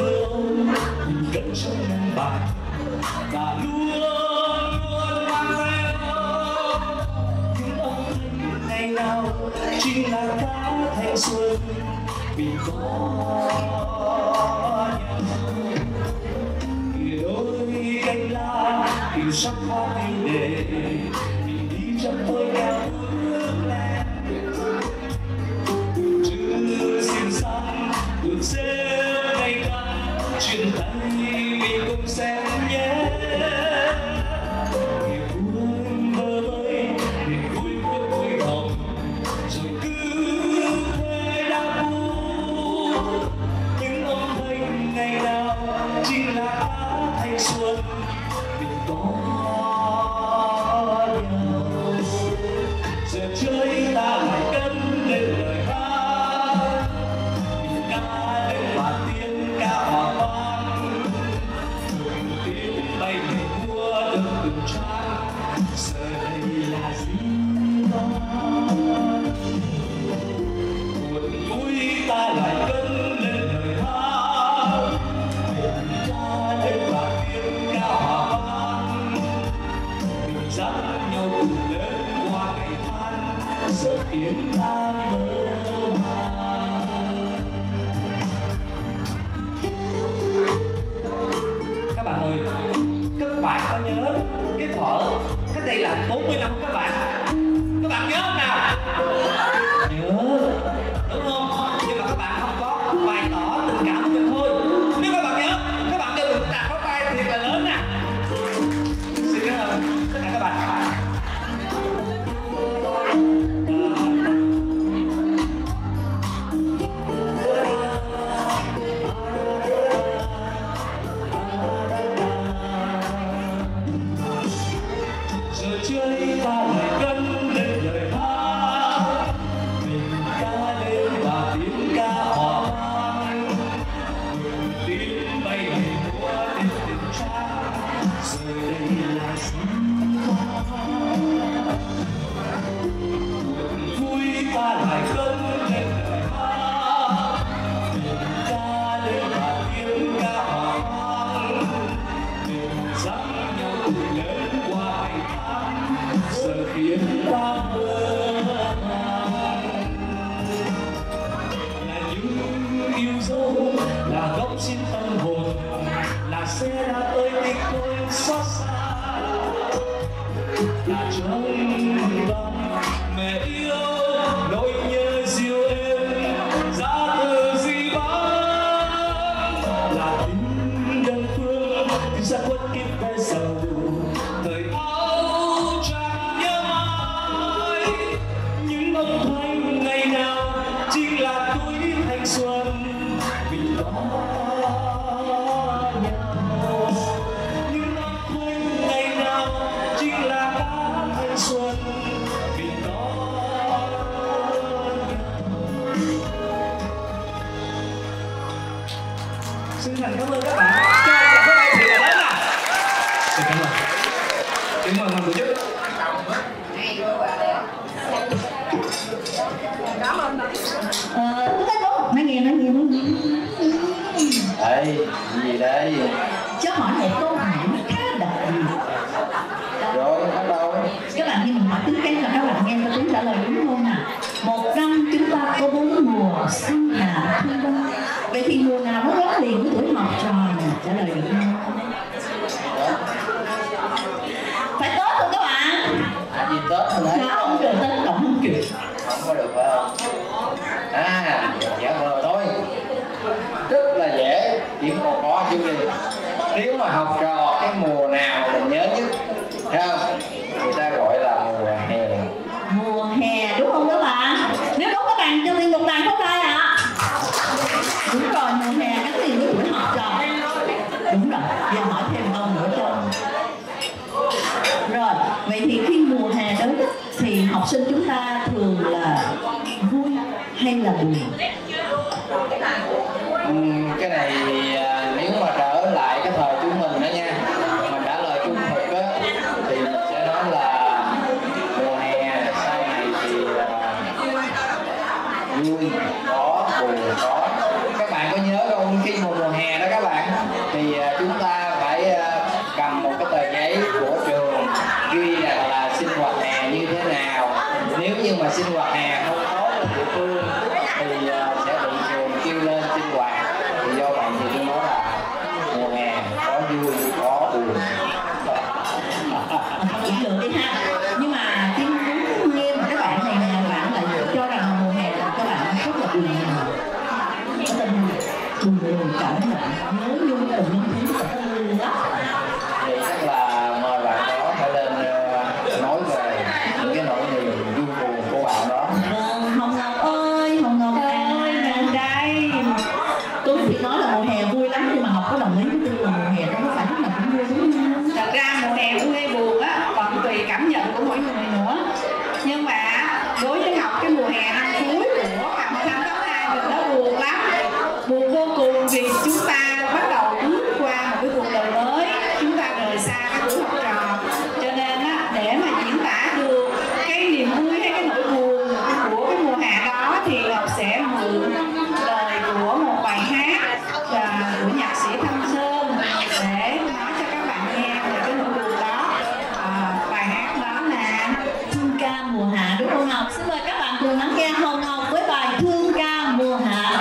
và luôn luôn mang chính là cả thanh xuân mình có nhau. Kìa đôi cánh lá kìa sắc hoa tiêu đề, mình đi trong tôi cao bước lên chữ xinh xắn được rêu ngày căng truyền tay mình cùng xem nhé. Xuân mình có nhau, giờ chơi ta lại cất lên lời hát, mình ca lên và tiếng ca hòa vang, từng tiếng bay về mùa từng từng trang, giờ đây là gì đó, buồn vui ta lại cất lên lời hát, mình ca lên và dắt nhau cùng lớn qua ngày tháng giờ tiếng ta mơ màng. Các bạn ơi, các bạn có nhớ cái thuở cách đây là bốn mươi năm các bạn, các bạn nhớ không nào? Nhớ đúng không? Nhưng mà các bạn không có bày tỏ tình cảm của mình thôi. Nếu các bạn nhớ, các bạn kêu mình tạt pháo tay thiệt là lớn nè. Xin cảm ơn tất cả các bạn. Giờ chơi ta lại cất lên lời hát, mình ca lên và tiếng ca hòa vang, từng tiếng bay về mùa tình tình trang, giờ đây là gì buồn vui ta lại cất lên lời hát, mình ca lên và tiếng ca hòa vang, mình dắt nhau cùng lớn qua ngày tháng giờ khiến ta mơ màng. Là những yêu dấu, là góc xin tâm hồn, là xe đã ơi tình tôi xót xa, là trong lòng mẹ yêu nỗi nhớ dịu êm giá từ gì bán, là tình đơn phương tìm ra khuất kiếp ve sầu thời áo chẳng nhớ mãi những âm thanh ngày nào chính là tuổi thanh xuân mình có nhau, những âm thanh ngày nào chính là cả thanh xuân mình có nhau. Xin thành cảm ơn các bạn. Cho các bạn thì là lớn à. Xin cảm ơn. Cảm ơn mình một chút. Ờ, cái đó, nói nghe, nói nghe, nói nghe. Đây, gì đây? Cho hỏi một câu hỏi nó khá đặc biệt. Rồi, bắt đầu. Các bạn nghe mình hỏi tiếng Anh là các bạn nghe có tiếng trả lời đúng không nào? Một năm chúng ta có bốn mùa, xuân hạ thu đông. Vậy thì mùa nào nó gắn liền với tuổi học trò này? Trả lời được không? Phải Tết không các bạn? À, gì Tết rồi đấy? Nó không được, Tết cộng không kịp. Không có được phải không? À, giả vờ thôi. Rất là dễ, chỉ còn có chữ gì. Nếu mà học trò cái mùa nào mình nhớ nhất, thấy không? Người ta gọi là mùa hè. Mùa hè đúng không các bạn? Nếu đúng các bạn cho Liên một đàn pháo tay ạ. Đúng rồi, mùa hè gắn liền với tuổi học trò. Đúng rồi, giờ hỏi thêm câu nữa cho. Rồi, vậy thì khi mùa hè đến thì học sinh chúng ta thường là vui hay là buồn? Uhm, cái này à, nếu mà trở lại cái thời chúng mình đó nha, mà trả lời trung thực á thì mình sẽ nói là mùa hè. Sau này thì à, vui có, buồn có. Các bạn có nhớ không, khi mùa mùa hè đó các bạn thì à, chúng ta phải à, cầm một cái tờ giấy của trường ghi rằng là sinh hoạt hè như thế nào. Nếu như mà sinh hoạt hè không tốt địa phương thì sẽ bị trường kêu lên sinh hoạt. Thì do vậy thì tôi nói là mùa hè có vui có buồn. Cũng được đi ha. Nhưng mà tiếng đúng nghe mà các bạn này là bạn lại cho rằng mùa hè là các bạn rất là buồn nghèo. Có tình buồn buồn cảm nhận nhớ nhung từng những thứ thật vui lắm. Thì chắc là mời bạn đó phải lên uh, nói về những cái nỗi niềm vui buồn của bạn đó. Vâng, Hồng Ngọc ơi, Hồng Ngọc ơi, Mình đây. tôi thì nói là mùa hè vui lắm, nhưng mà Ngọc có đồng ý với tôi là mùa hè nó có phải lúc nào cũng vui đúng không? Thật ra mùa hè vui hay buồn á còn tùy cảm nhận của mỗi người nữa. Nhưng mà đối với Ngọc, cái mùa hè năm cuối của năm tháng hai thì nó buồn lắm. Buồn vô cùng vì chúng ta bắt đầu bước qua một cái cuộc đời mới, chúng ta rời xa cái tuổi học trò. Cho nên á, để mà diễn tả được cái niềm vui hay cái nỗi buồn của cái mùa hè đó thì Ngọc sẽ mượn lời của một bài hát và của nhạc sĩ Thanh Sơn để nói cho các bạn nghe về cái nỗi buồn đó. À, bài hát đó là Thương ca mùa hạ đúng không Ngọc? Xin mời các bạn cùng lắng nghe Hồng Ngọc với bài Thương ca mùa hạ.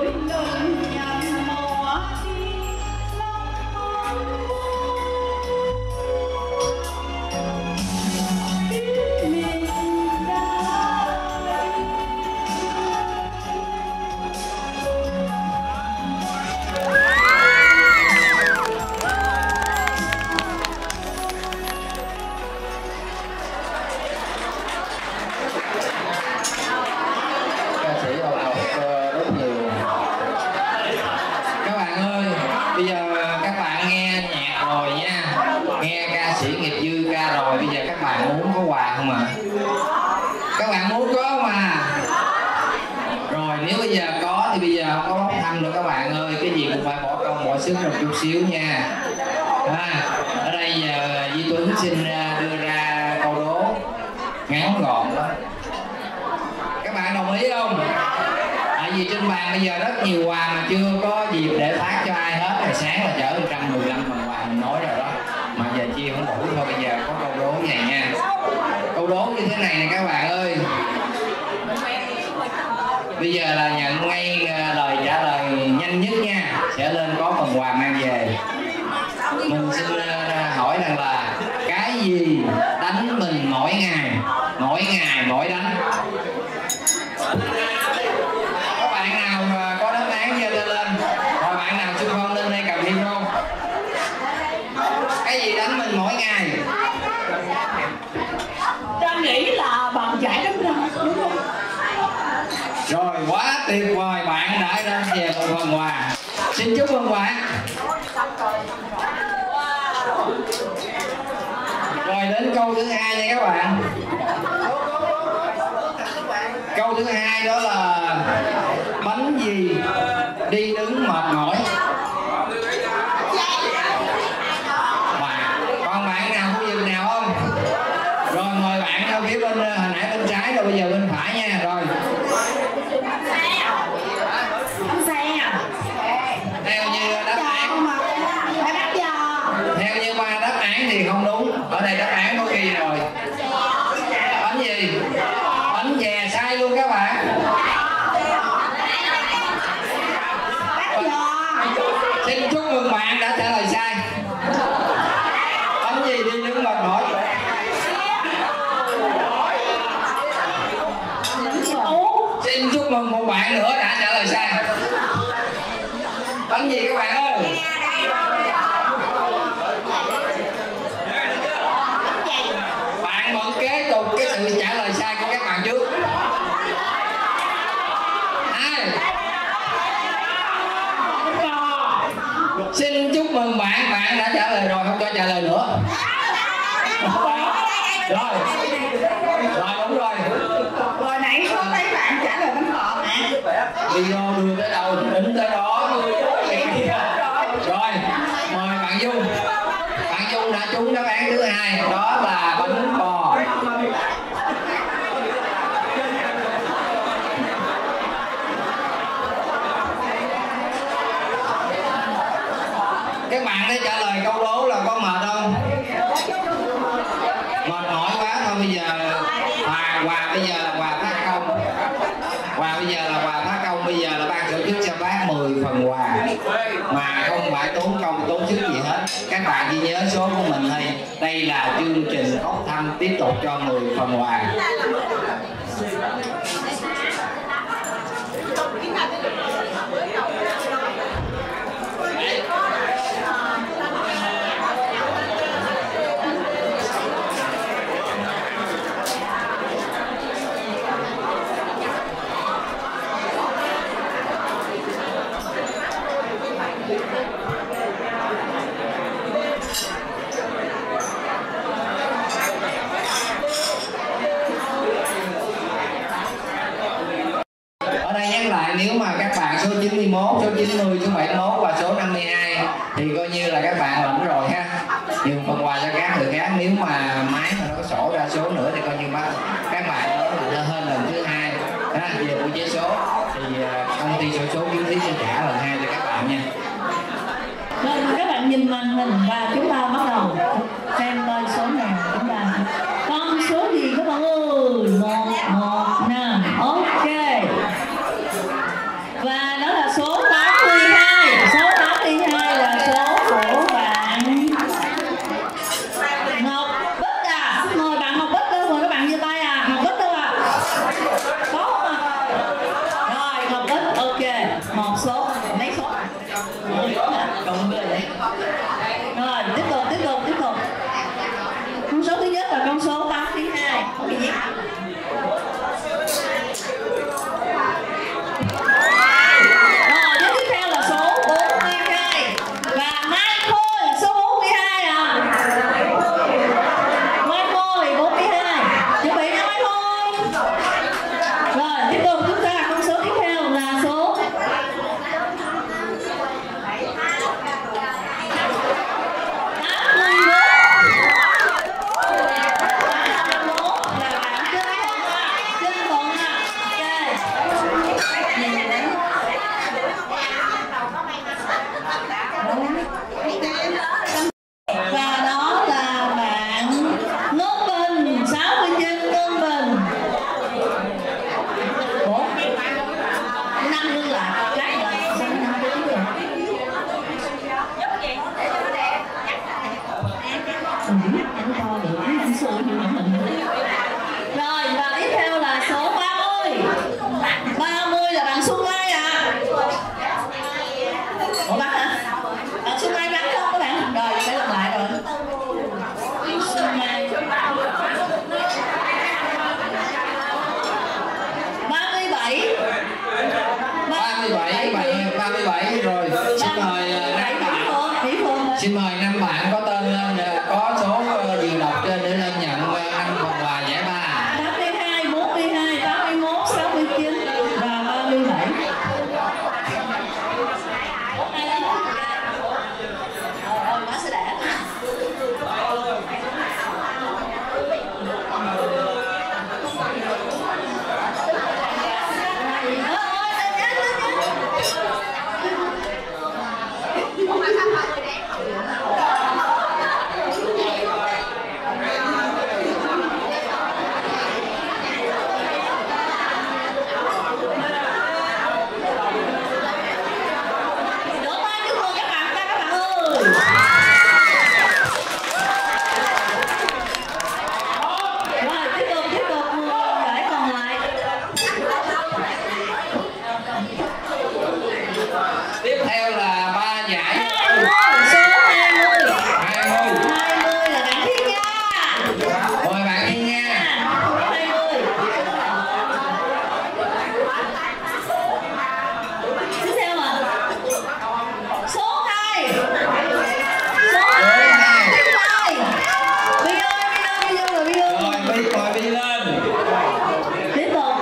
Sức một chút xíu nha. À, ở đây giờ Duy Tuấn xin đưa ra câu đố ngắn gọn đó. Các bạn đồng ý không? Tại vì trên bàn bây giờ rất nhiều quà mà chưa có dịp để phát cho ai hết. Hồi sáng là chở một trăm mười lăm phần quà mình nói rồi đó. Mà giờ chia không đủ thôi, bây giờ có câu đố này nha. Câu đố như thế này nè các bạn ơi. Bây giờ là nhận ngay lời trả lời nhanh nhất nha, sẽ lên có phần quà mang về. Mình xin hỏi rằng là cái gì đánh mình mỗi ngày, mỗi ngày mỗi đánh? Có bạn nào có đáp án giơ tay lên, rồi bạn nào xung phong lên đây cầm micro. Cái gì đánh mình mỗi ngày? Trang nghĩ là bạn giải đúng rồi, đúng không? Rồi, quá tuyệt vời, bạn đã đem về một phần quà. Xin chúc mừng bạn. Rồi đến câu thứ hai nha các bạn. Câu thứ hai đó là bánh gì đi đứng mệt mỏi? Còn bạn nào khu vực nào không? Rồi mời bạn theo phía bên hồi nãy bên trái rồi bây giờ bên phải nha. Rồi. Theo như đáp án Theo như ba đáp án thì không đúng. Ở đây đáp án có ghi rồi. Bánh gì? Bánh chè, sai luôn các bạn. Xin chúc mừng bạn đã trả lời sai. Bánh gì đi đứng mệt mỏi? Xin chúc mừng một bạn nữa đã trả lời sai. Bánh gì các bạn ơi? Bạn vẫn kế tục cái sự trả lời sai của các bạn trước. Ai? Xin chúc mừng bạn, bạn đã trả lời rồi, không cho trả lời nữa. Rồi. Rồi đúng rồi. Hồi nãy có thấy bạn trả lời bánh ngọt hả? Video đưa tới đâu đỉnh tới đó. Rồi, mời bạn Dung. Bạn Dung đã trúng đáp án thứ hai, đó là bánh bò. Các bạn đã trả lời câu đố là có mệt không? Mệt mỏi quá thôi. Bây giờ quà quà bây giờ là quà phát công. Quà bây giờ là quà phát công. Bây giờ là ban tổ chức sẽ phát mười phần quà mà không phải tốn công tốn sức gì hết. Các bạn chỉ nhớ số của mình thôi. Đây là chương trình bốc thăm tiếp tục cho mười phần quà. Ở đây nhắc lại, nếu mà các bạn số chín mươi mốt, số chín mươi, số bảy mươi mốt và số năm mươi hai thì coi như là các bạn lãnh rồi ha. Nhưng phần quà cho các người khác, nếu mà máy mà nó có sổ ra số nữa thì coi như các bạn đó là hơn lần thứ hai ha. Về của giấy số thì công ty sổ số dưới thí sẽ trả lần hai cho các bạn nha. Nên các bạn nhìn màn hình và chúng ta bắt đầu xem coi số nào chúng ta con số gì các bạn ơi. Một một năm, ok. Và đó là số tám mươi hai. Số tám mươi hai là số của bạn Ngọc Bích à. Mời bạn Ngọc Bích đâu, mời các bạn giơ tay à. Ngọc Bích đâu à? Có không à? Rồi Ngọc Bích, ok. Một số, mấy số? Cộng về vậy. Rồi tiếp tục, tiếp tục, tiếp tục. Con số thứ nhất là con số tám mươi hai. Không bị nhé. Rồi tiếp tiếp theo là số bốn mươi hai. Và Mai Khôi là số bốn mươi hai à. Mai Khôi bốn mươi hai. Chuẩn bị nha Mai Khôi. Rồi tiếp tục chúng ta con số tiếp theo là số tám mươi mốt. Và đó là bạn Ngân Bình, sáu mươi chín Ngân Bình. Ủa? Năm luôn lại, cái là sao năm cái rồi. Ừ, anh to được, anh xui như mình. Rồi, và tiếp theo là số ba mươi. ba mươi là bạn Xuân Mai à. Ủa bác hả? Bạn Xuân Mai bắn không các bạn? Rồi, phải lặp lại rồi. Xuân Mai. ba mươi bảy. ba mươi bảy bạn, ba mươi bảy rồi. Xin mời uh, năm bạn. Xin mời năm bạn có tên lên, uh, có số uh, gì đọc trên để lên nhận uh, năm phần quà giải ba. tám mươi hai, bốn mươi hai, tám mươi mốt, sáu mươi chín và ba mươi bảy. Ôi, má sẽ đẻ. Đổ tay chúc mừng các bạn, các bạn ơi. Rồi tiếp tục, tiếp tục giải còn lại. Tiếp theo là ba giải. hai mươi, số hai mươi. hai mươi. hai mươi là bạn Thiên Nga. Mời bạn Thiên Nga. hai mươi. Tiếp theo là số hai. Số hai. Thiên Mai. Bi ơi, Bi ơi, Bi ơi, Bi ơi. Rồi, Bi, mời Bi lên. Tiếp tục.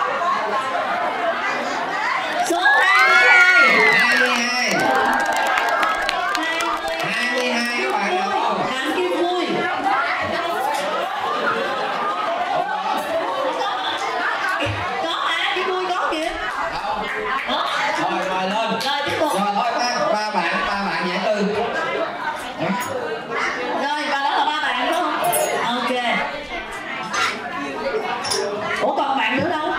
Số hai mươi hai. hai mươi hai. hai mươi. hai mươi hai các bạn nào? Bạn Kim Vui. Có hả? Kim Vui có kìa. Đó. Rồi, mời lên. Rồi tiếp tục. Rồi thôi ba, ba bạn, ba bạn giải tư. Rồi và đó là ba bạn đúng không? Ok. Ủa còn bạn nữa đâu?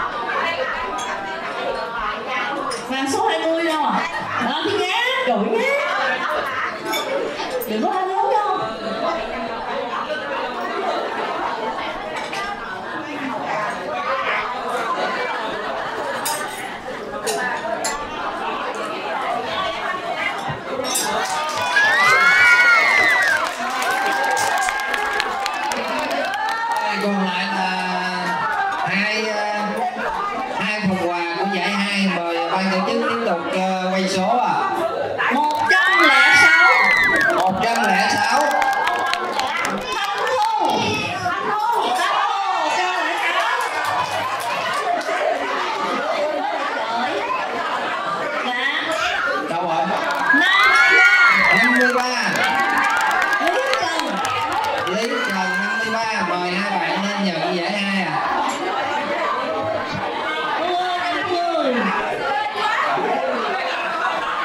Bạn số hai mươi đâu à? Đó thì nhé, đổi nhé. Đừng có hai mươi đâu. Còn lại là hai uh, hai phần quà của giải hai. Mời ban tổ chức tiếp tục uh, quay số à. một trăm lẻ sáu. một trăm lẻ sáu. Thanh Thu. Thanh Thu. Thanh Thu. một trăm lẻ sáu. Dạ. Đâu rồi? năm mươi ba. năm mươi ba. Lý Trần. Lý Trần năm mươi ba. Mời hai bạn lên nhận giải hai à. Ôi, năm mươi.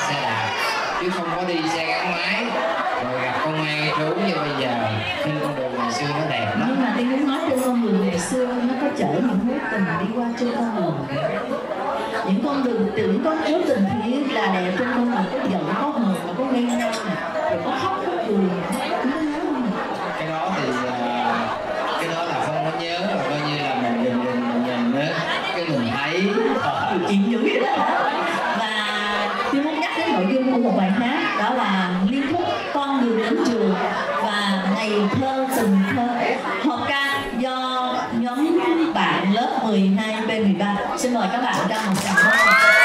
xe đạp chứ không có đi xe gắn máy rồi gặp công an trốn như bây giờ, nên con đường ngày xưa nó đẹp lắm. Nhưng mà tôi muốn nói trên con đường ngày xưa nó có chở những mối tình đi qua trên con đường. Những con đường tưởng có mối tình thì là đẹp, trên con đường có giận có hờn mà có ngây ngô rồi có khóc có cười. Cái đó thì cái đó là không có nhớ, mà coi như là mình nhìn nhìn mình nhìn nữa cái mình thấy chuyện dữ vậy đó. Và tôi muốn nhắc đến nội dung của một bài hát, đó là liên khúc Con đường đến trường và Ngày thơ từng thơ, hợp ca do nhóm bạn lớp mười hai B mười ba. Xin mời các bạn ra một tràng pháo.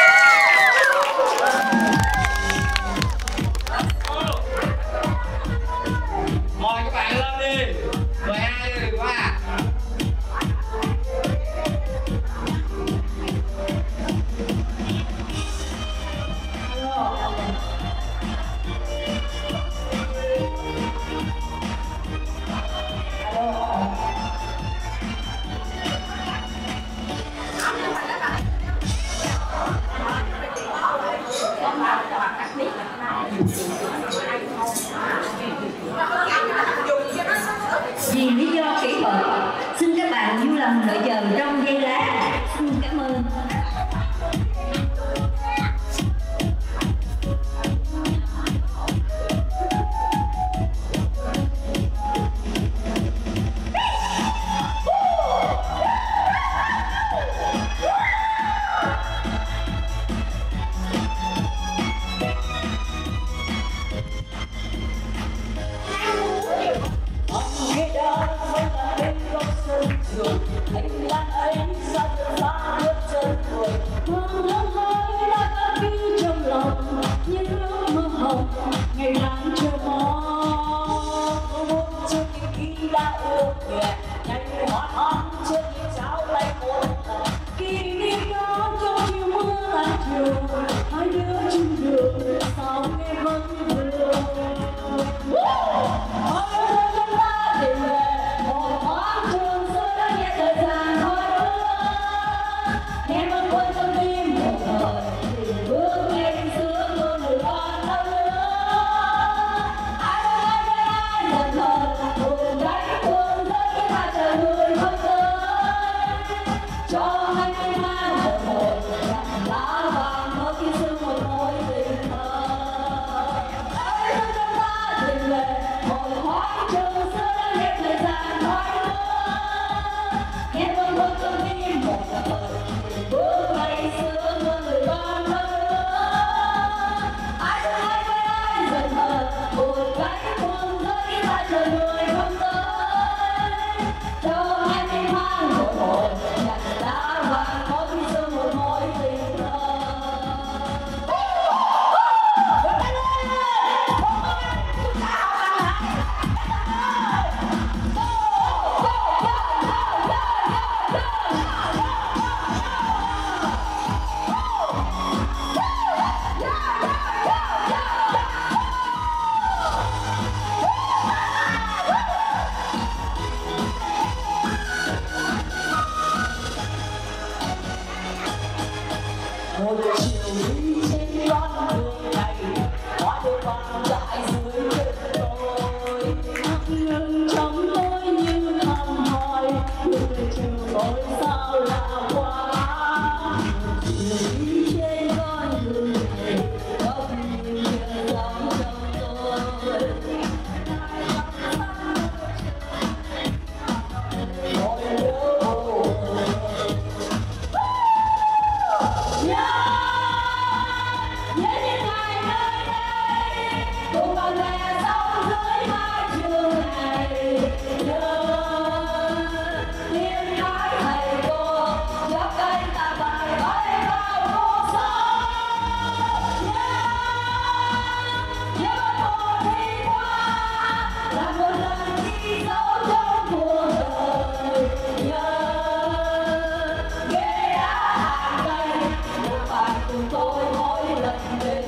Mời các bạn lên đi, mười hai đi quá. Vì lý do kỹ thuật, xin các bạn vui lòng đợi chờ trong giây lát. Xin cảm ơn. Tôi mỗi lần về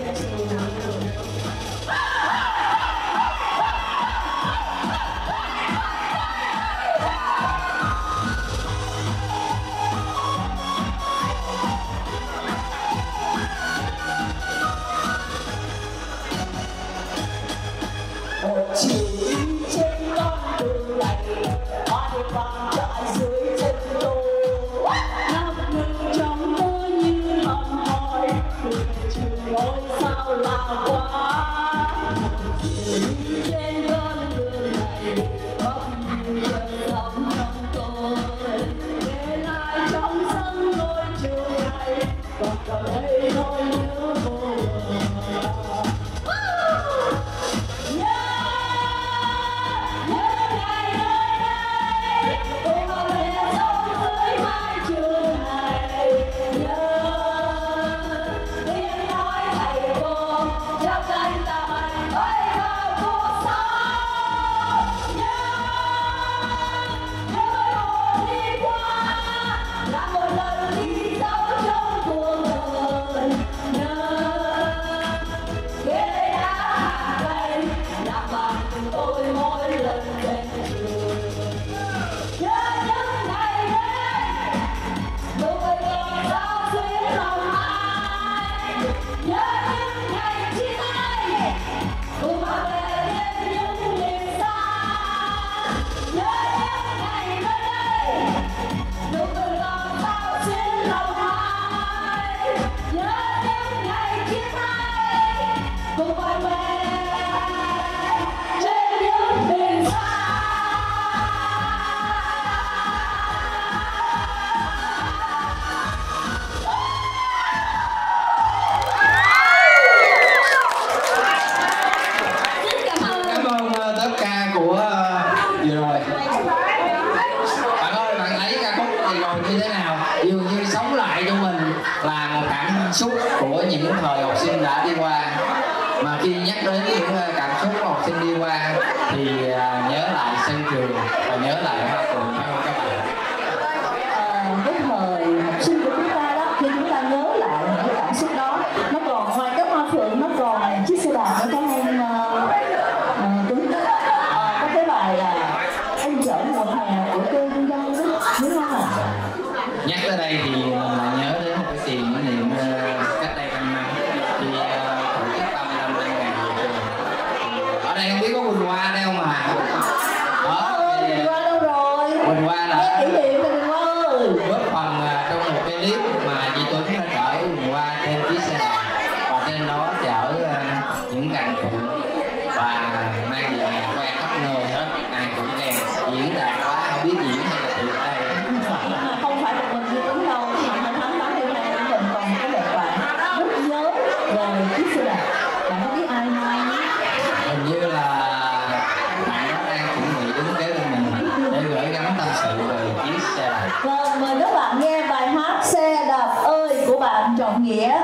xúc của những thời học sinh đã đi qua. Mà khi nhắc đến những cảm xúc của học sinh đi qua thì nhớ lại sân trường và nhớ lại hoa phượng, phải không các bạn? À, cái thời học sinh của chúng ta đó, khi chúng ta nhớ lại những cái cảm xúc đó, nó còn ngoài cái hoa phượng, nó còn chiếc xe đạp nữa, các em uh, Tuấn. À, có cái bài là anh chở mùa hè của tôi con dâu đó, đúng không ạ? Nhắc tới đây thì mình lại nhớ đến một cái kỷ niệm uh, cách đây năm năm thì tổ chức ba mươi lăm năm ngày nhà trường. Ở đây không biết có Quỳnh Hoa đây không ạ? Đó, thì Quỳnh Hoa đâu rồi? Quỳnh Hoa đã kỷ niệm rồi Quỳnh Hoa ơi. góp phần uh, trong một cái clip mà chị Tuấn đã chở Quỳnh Hoa trên chiếc xe đạp và trên đó chở uh, những cành phượng và mang về nhà khoe khắp nơi hết, ai cũng khen diễn đạt quá, không biết diễn hay là thiệt đây. Không phải một mình như Tuấn đâu, mà mình thắng thắng điều này của mình còn có một bạn rất nhớ về chiếc xe đạp. Bạn có biết ai không? Hình như là bạn đó đang chuẩn bị đứng kế bên mình để gửi gắm tâm sự về chiếc xe đạp. Vâng, mời các bạn nghe bài hát Xe đạp ơi của bạn Trọng Nghĩa.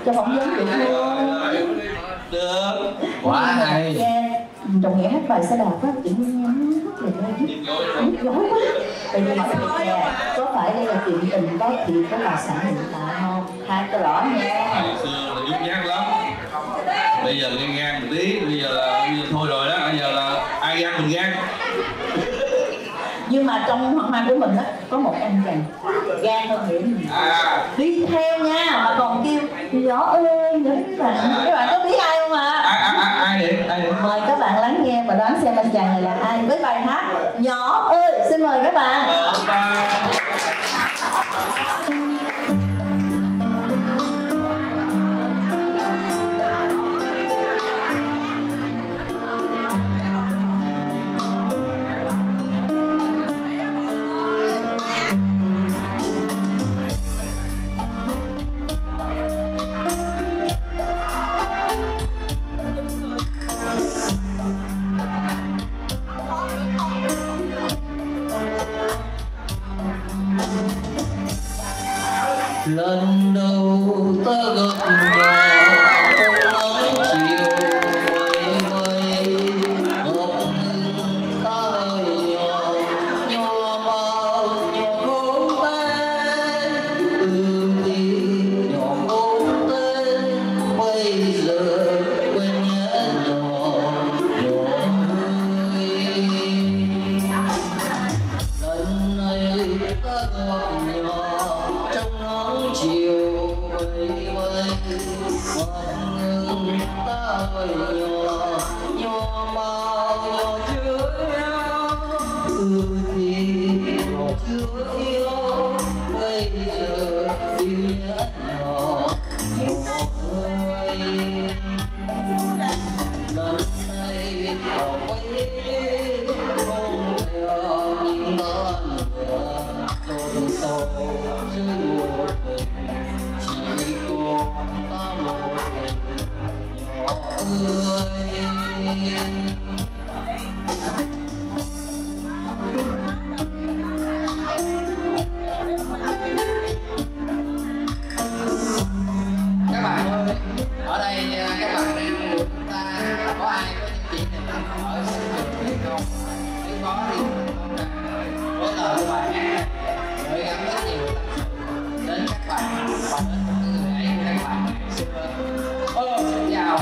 cho phỏng vấn được luôn. Được. Quá hay. Nghe Trọng Nghĩa hát bài xe đạp á, tự nhiên nhắm rất là nhức nhối quá. Bây giờ hỏi thiệt nè, có phải đây là chuyện tình có thiệt với bà xã hiện tại không? Hai cho rõ nha. Ngày xưa là nhút nhát lắm. Bây giờ gan gan một tí, bây giờ là bây giờ thôi rồi đó, bây giờ là ai gan mình gan. Nhưng mà trong hoạt hoa của mình á, có một anh chàng gan hơn Nghĩa mình. À. Đi theo nha, mà còn kêu gió ơi nữa các bạn. Các bạn có biết ai không ạ? À? Ai, ai, ai, ai điện, ai điện? Mời các bạn lắng nghe và đoán xem anh chàng này là ai với bài hát Nhỏ ơi. Xin mời các bạn. Lần đầu ta gặp nhau trong nắng chiều mây mây, ngập ngừng ta hơi nhỏ nhỏ bao nhỏ không tên, từ khi nhỏ không tên bây giờ quên nhớ nhỏ nhỏ ơi. Lần này ta gặp nhau trong nắng chiều mây mây, ngập ngừng ta hơi nhỏ nhỏ bao nhỏ chưa yêu, từ khi nhỏ chưa yêu bây giờ yêu nhớ nhỏ nhỏ ơi. Lần này họ quay không theo những con nữa, rồi sâu dưới một mình chỉ còn ta một mình nhỏ ơi. Các bạn ơi, ở đây các bạn đang được chúng ta có ai có những kỷ niệm ở sân trường hay không? Nếu có thì với lời của bài hát gửi gắm rất nhiều đến các bạn và đến những người ấy của các bạn ngày xưa. Ô, xin chào.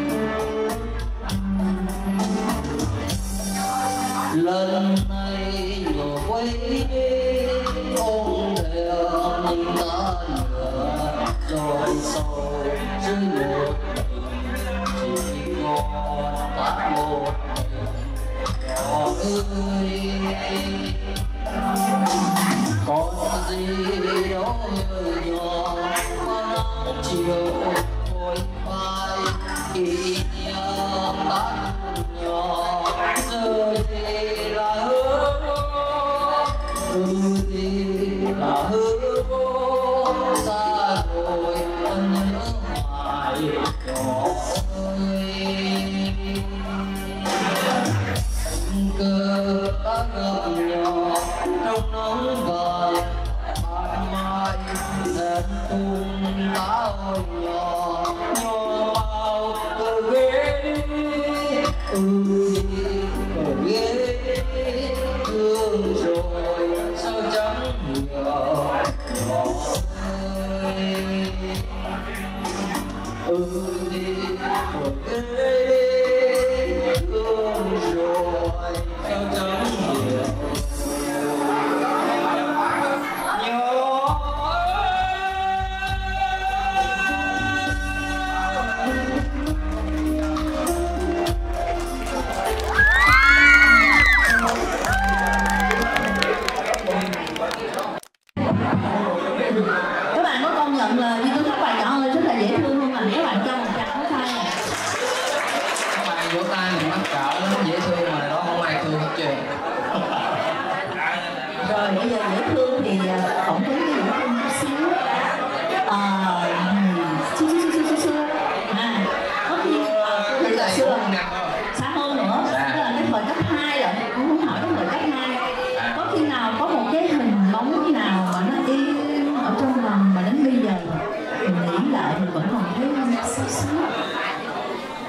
Lần này ngồi quay không theo những ta nữa, rồi sâu dưới một mình chỉ còn ta một nhỏ ơi. Còn gì đó nhỏ qua nắng chiều thôi phai, kỷ niệm ta nhỏ giờ thì là hứa, ừ thì là hứa xa rồi anh nhớ hoài nhỏ ơi. Tình cờ ta gặp nhau trong nắng vàng ban mai, đèn tung ta ôi nhỏ nhỏ bao cờ ghế, ừ thì cờ ghế thương rồi sao chẳng hiểu nhỏ ơi. Ừ thì cờ ghế thương rồi sao chẳng hiểu Các bạn có công nhận là như tôi hát bài Nhỏ ơi rất là dễ thương không ạ? Các bạn cho một tràng pháo tay. các bạn vỗ tay mình mắc cỡ nó dễ thương mà đó không ai thương hết trơn. Rồi bây giờ dễ thương thì phỏng vấn cái dễ thương chút xíu. À, xíu xíu xíu xíu xíu. À, có khi Cái này xưa cũng nặng thôi. xa hơn nữa, Dạ. tức là cái thời cấp hai rồi, cũng muốn hỏi cái thời cấp hai. Có khi nào có một cái hình bóng nào mà nó in ở trong lòng mà đến bây giờ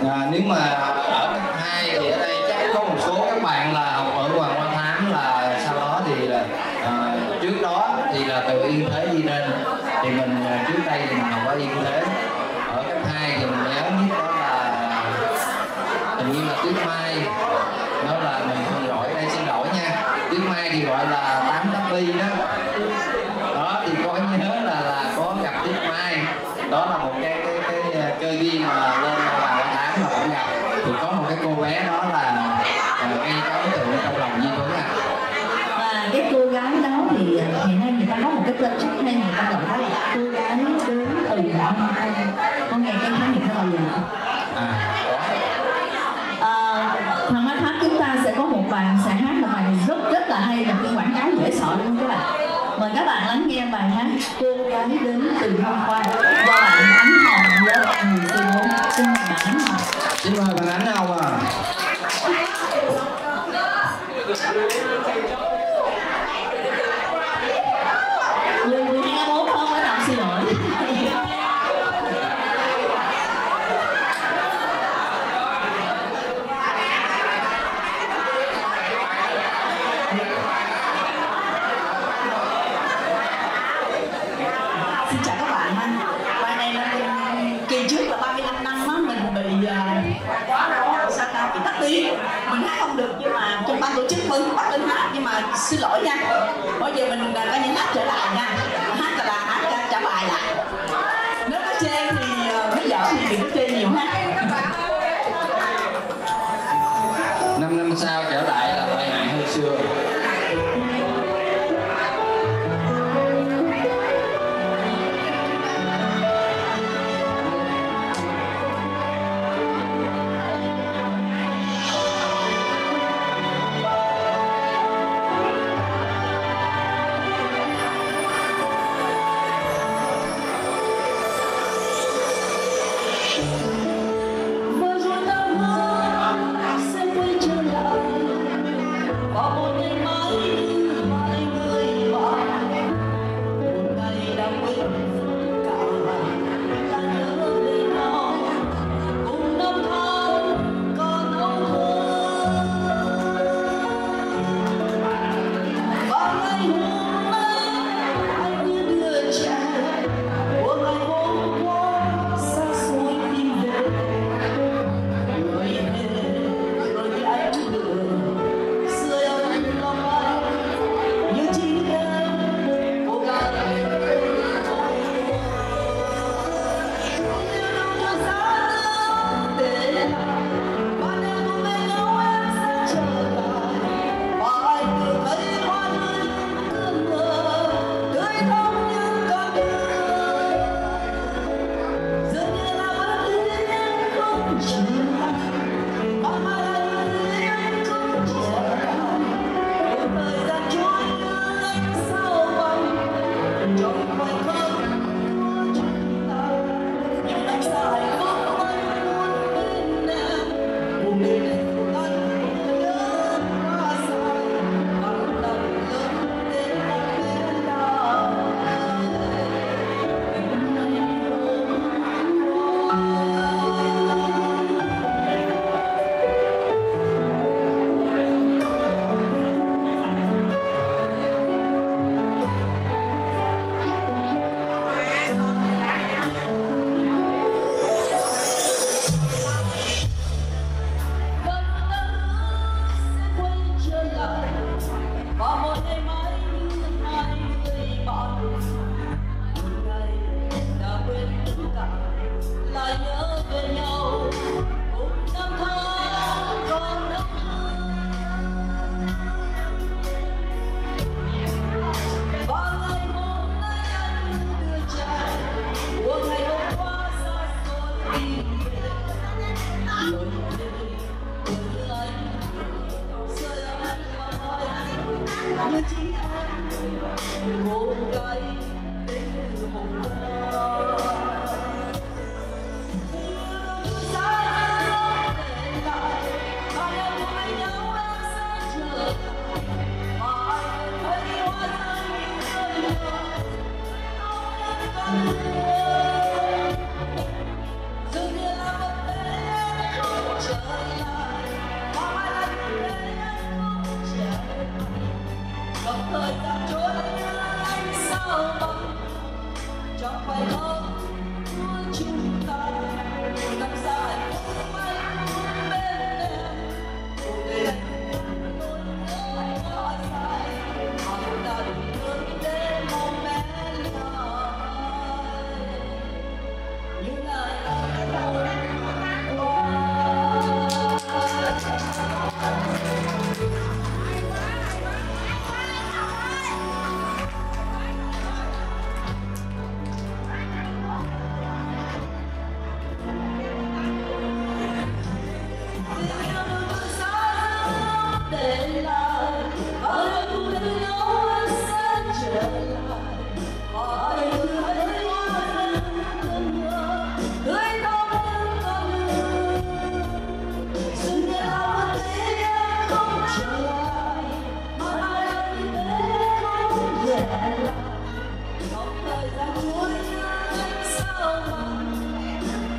À, nếu mà ở cấp hai thì ở đây chắc có một số các bạn là học ở Hoàng Hoa Thám, là sau đó thì là à, trước đó thì là từ Yên Thế đi lên, thì mình trước đây thì mình học ở Yên Thế. Ở cấp hai thì mình nhớ nhất đó là hình như là Tuyết Mai, đó là mình không giỏi đây, xin lỗi nha. Tuyết Mai thì gọi là tám tắp bi đó. Đó thì có nhớ là là có gặp Tuyết Mai, đó là một cái cái cái, cái cơ duyên mà lên Hoàng Hoa Thám mà cũng gặp. Thì có một cái cô bé đó là ngay có ấn tượng trong lòng Duy Tuấn à. Và cái cô gái đó thì hiện nay người ta có một cái tên rất hay, người ta gọi đó là cô gái đến từ Hoàng Hoa Thám. Con nghe cái khái niệm đó bao giờ? À, có. À, Hoàng Hoa Thám chúng ta sẽ có một bài sẽ hát một bài rất rất là hay, là cái quảng cáo dễ sợ luôn các bạn. Mời các bạn lắng nghe bài hát Cô gái đến từ Hoa Khoa do bạn Ánh Hồng lớp mười bốn. Xin mời bạn Ánh Hồng. Xin mời bạn Ánh Hồng à. Người mười hai bốn không phải đọc, xin lỗi. Xin chào các bạn ha. Bài này là kỳ trước là ba mươi lăm năm á, mình bị uh, sao ta bị tắt tiếng, mình hát không được, nhưng mà trong ban tổ chức vẫn bắt lên hát, nhưng mà xin lỗi nha. Bây giờ mình có những hát trở lại nha, hát là, là hát uh, trả bài lại. Nếu có chê thì uh, bây giờ thì đừng có chê nhiều ha. Năm năm sau trở lại là lại hại hơn xưa.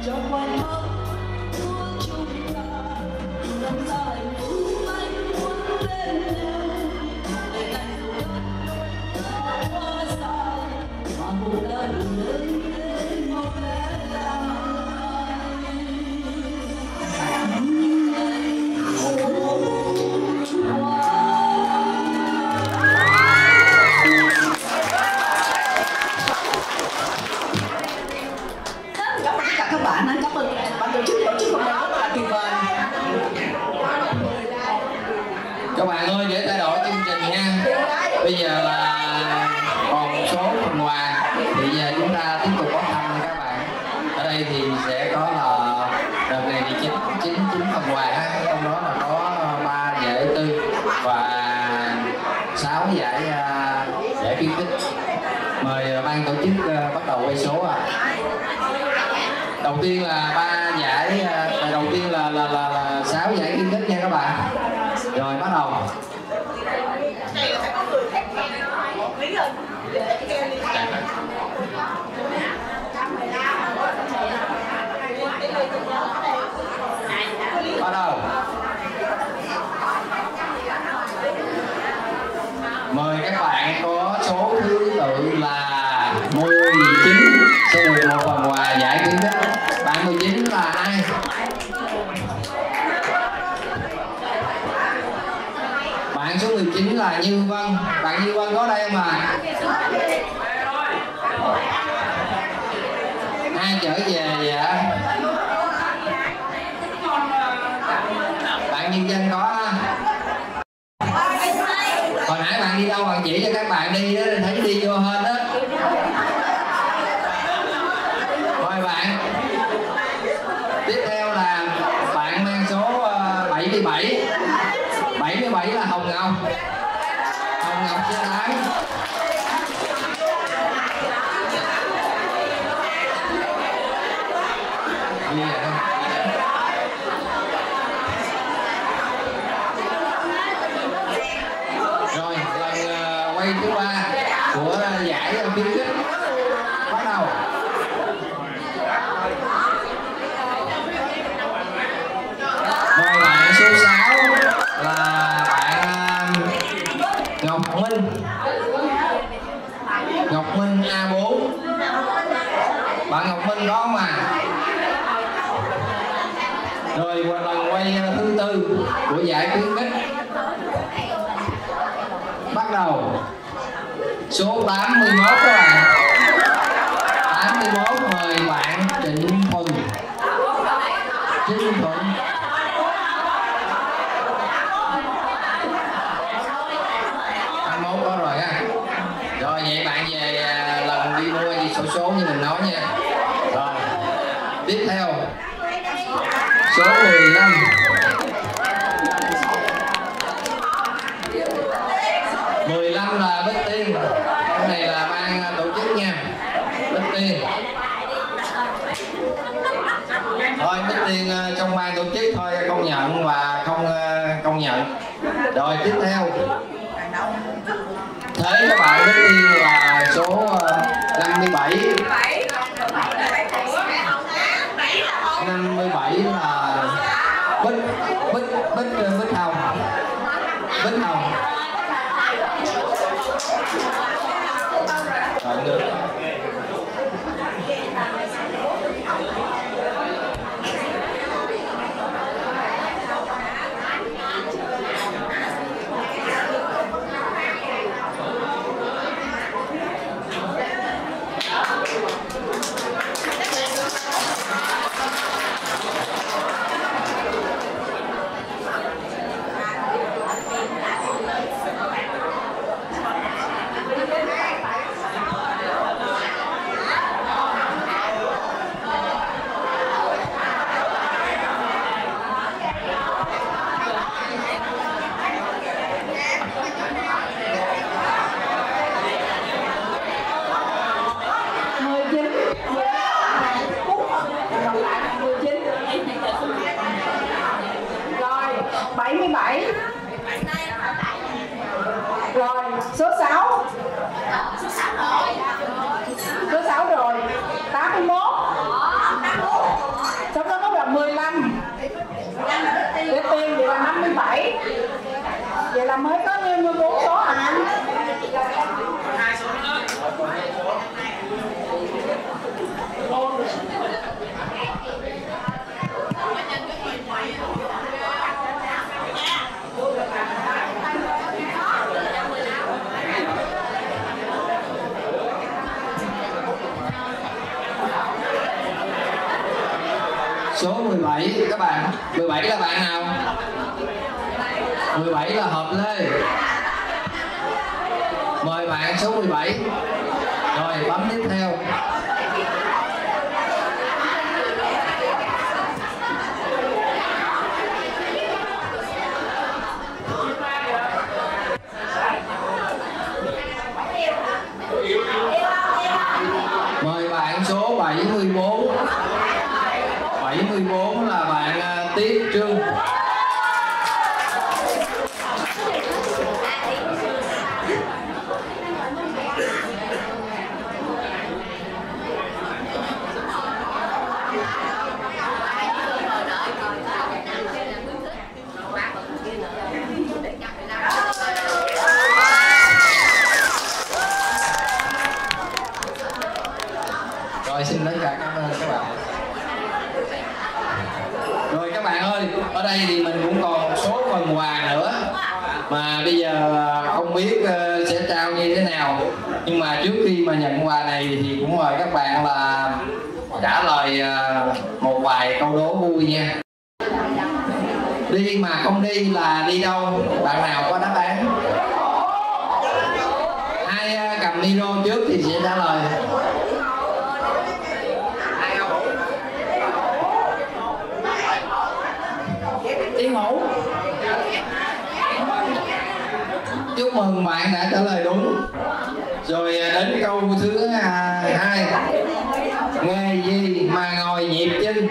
cho khoảnh khắc của chúng ta làm sao hạnh phúc anh muốn bên nhau để anh dù quá xa mà cũng đã đủ lớn đến một lẽ các bạn hãy cảm ơn ban tổ chức tổ chức hôm nay rất là tuyệt vời. Các bạn ơi, để thay đổi chương trình nha. Bây giờ là còn một số phần quà. Bây giờ chúng ta tiếp tục có thăm nha các bạn. Ở đây thì sẽ có là đợt này thì chín chín chín phần quà ha. Trong đó là có ba giải tư và sáu giải giải khuyến khích. Mời ban tổ chức bắt đầu quay số à. Đầu tiên là ba giải, đầu tiên là là là, là sáu giải khuyến khích nha các bạn. Rồi bắt đầu. Bắt đầu. Mời các bạn có số thứ tự là mười chín sẽ được một phần quà giải khuyến khích. Bạn mười chín là ai? Bạn số mười chín là Như Vân. Bạn Như Vân có đây không ạ? Ai trở về vậy ạ? Bạn Nhân Dân có. Hồi nãy bạn đi đâu bạn chỉ cho các bạn đi đó, thấy đi vô hết đó. Mời bạn. Tiếp theo là bạn mang số bảy mươi bảy. bảy mươi bảy là Hồng Ngọc. Hồng Ngọc trên lái. Rồi, lần uh, quay thứ ba của giải khuyến khích. Bắt đầu. Mời bạn số sáu là bạn Ngọc Minh. Ngọc Minh A bốn. Bạn Ngọc Minh có không à? Rồi qua lần quay thứ tư của giải khuyến khích. Bắt đầu. Số tám mươi mốt các bạn. tám mươi mốt mời bạn Trịnh Thuần. Trịnh Thuần. tám mươi mốt có rồi ha. Rồi vậy bạn về lần đi mua đi sổ số như mình nói nha. Rồi. Tiếp theo. Số mười lăm. mười lăm là Bích Tiên. Cái này là ban tổ chức nha. Bích Tiên. Thôi Bích Tiên trong ban tổ chức thôi công nhận và không công nhận. Rồi tiếp theo. Thế các bạn Bích Tiên là số năm mươi bảy. năm mươi bảy là Bích Bích Bích Bích Hồng. Bích Hồng. Rồi được. số mười bảy các bạn. mười bảy là bạn nào? mười bảy là Hợp Lê. Mời bạn số mười bảy. Rồi bấm tiếp theo. Mời bạn số bảy mươi bốn. bảy mươi bốn là bạn uh, Tiết Trương. Rồi xin tất cả cảm ơn các bạn. Rồi các bạn ơi, ở đây thì mình cũng còn một số phần quà nữa mà bây giờ không biết sẽ trao như thế nào, nhưng mà trước khi mà nhận quà này thì cũng mời các bạn là trả lời một vài câu đố vui nha. Đi mà không đi là đi đâu? Bạn nào có đáp án? Ai cầm micro trước thì sẽ trả lời. Đi ngủ. Chúc mừng bạn đã trả lời đúng. Rồi đến câu thứ hai. Nghề gì mà ngồi nhịp chân?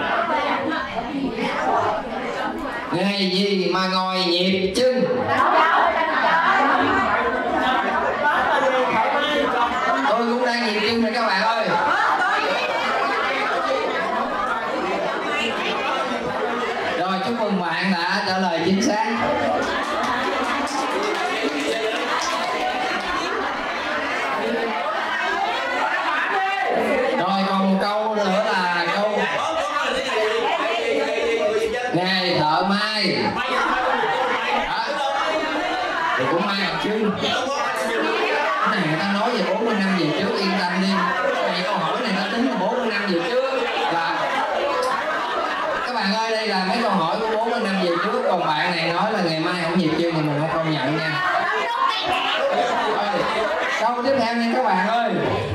Nghề gì mà ngồi nhịp chân? Tôi cũng đang nhịp chân này các bạn ơi. Rồi chúc mừng bạn đã trả lời chính xác. Rồi còn một câu nữa là câu nghề thợ may. Đó. Thì cũng may học chứ. Cái này người ta nói về bốn mươi năm về trước, yên tâm đi. Cái câu hỏi này nó tính là bốn mươi năm về trước. Là các bạn ơi, đây là mấy câu hỏi của bốn mươi năm về trước. Còn bạn này nói là ngày mai không nhịp chân thì mình không công nhận nha. Rồi, câu tiếp theo nha các bạn ơi.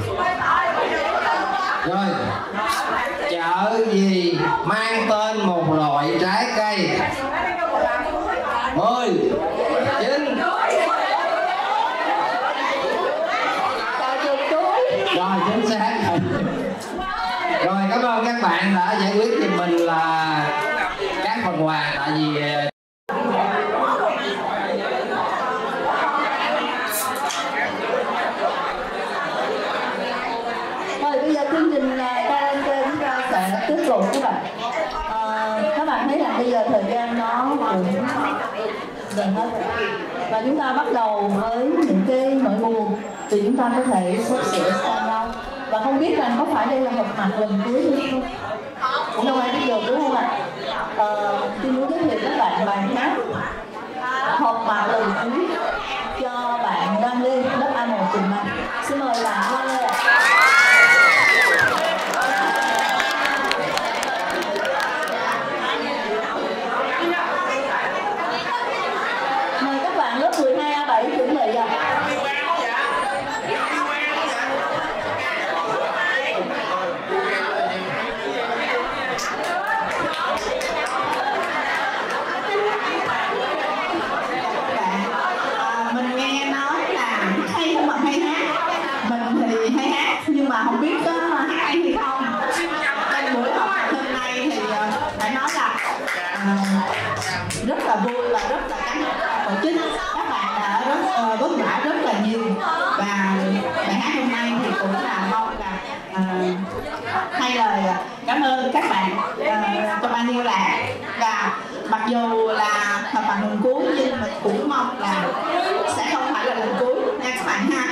Rồi, chợ gì mang tên một loại trái cây? Mười, chín. Rồi chính xác. Rồi cảm ơn các bạn đã giải quyết giùm mình là các phần quà. Tại vì Thôi bây giờ chương trình karaoke chúng ta sẽ tiếp tục các bạn. À, các bạn thấy là bây giờ thời gian nó cũng gần hết rồi. Và chúng ta bắt đầu với những cái nỗi buồn thì chúng ta có thể xót sẻ xa nhau. Và không biết rằng có phải đây là họp mặt lần cuối hay không? Cũng đâu ai biết được đúng không ạ? À, tôi muốn giới thiệu các bạn bài hát họp mặt lần cuối cho bạn Đăng Lê, lớp A một trình bày. Xin mời bạn Đăng Lê ạ. Mời các bạn lớp mười hai A bảy chuẩn bị ạ. Mình nghe nói là hay không bằng hay hát. Mình thì hay hát nhưng mà không biết có hát hay hay không. Trong buổi họp hôm nay thì phải nói là uh, rất là vui và rất là cảm ơn tổ chức. Các bạn đã rất uh, vất vả rất là nhiều và bài hát hôm nay thì cũng là mong là uh, hai lời cảm ơn các bạn uh, cho ban liên lạc. Và mặc dù là họp mặt lần cuối nhưng mình cũng mong là sẽ không phải là lần cuối nha các bạn ha.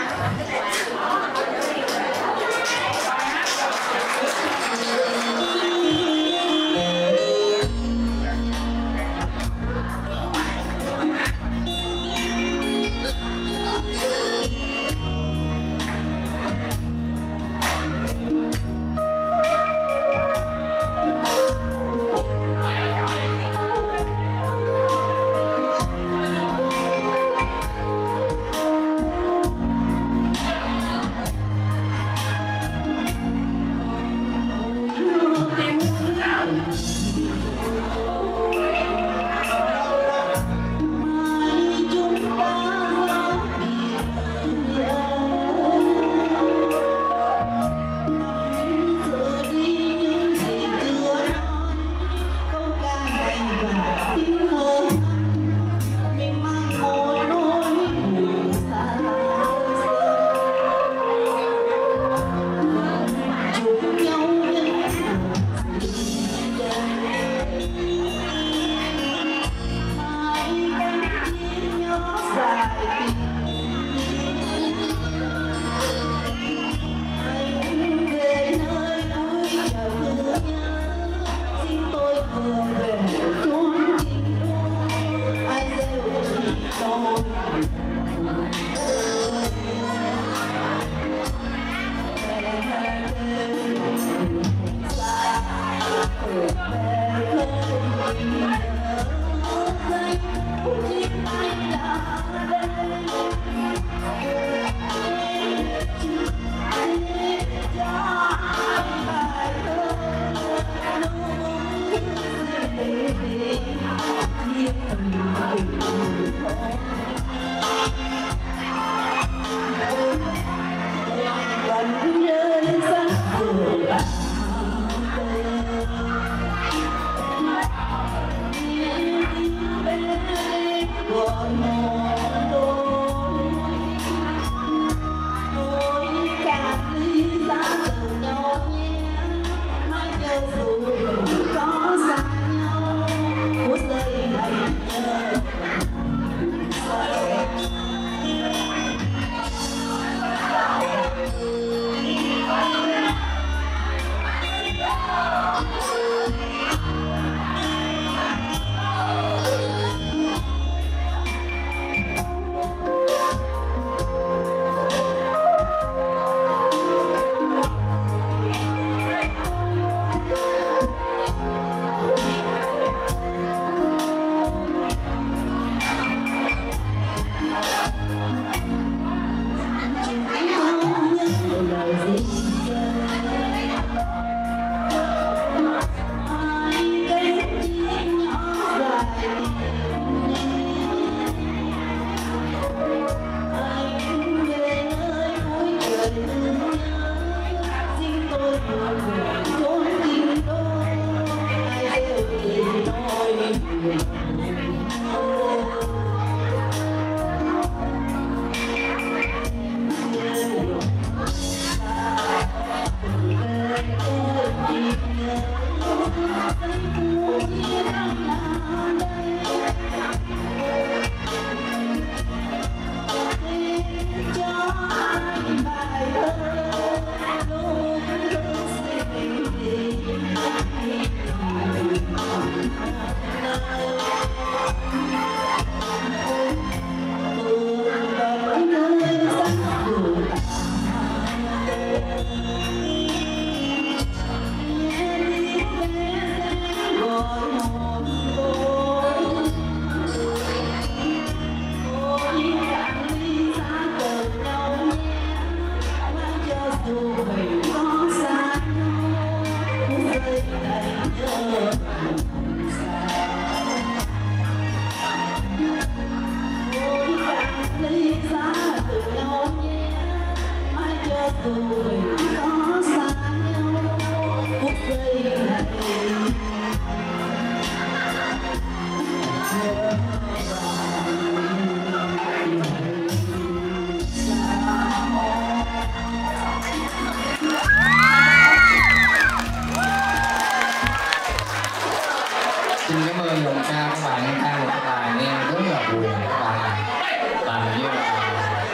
Xin cảm ơn giọng ca các bạn ca một bài nghe rất là buồn các bạn, làm như là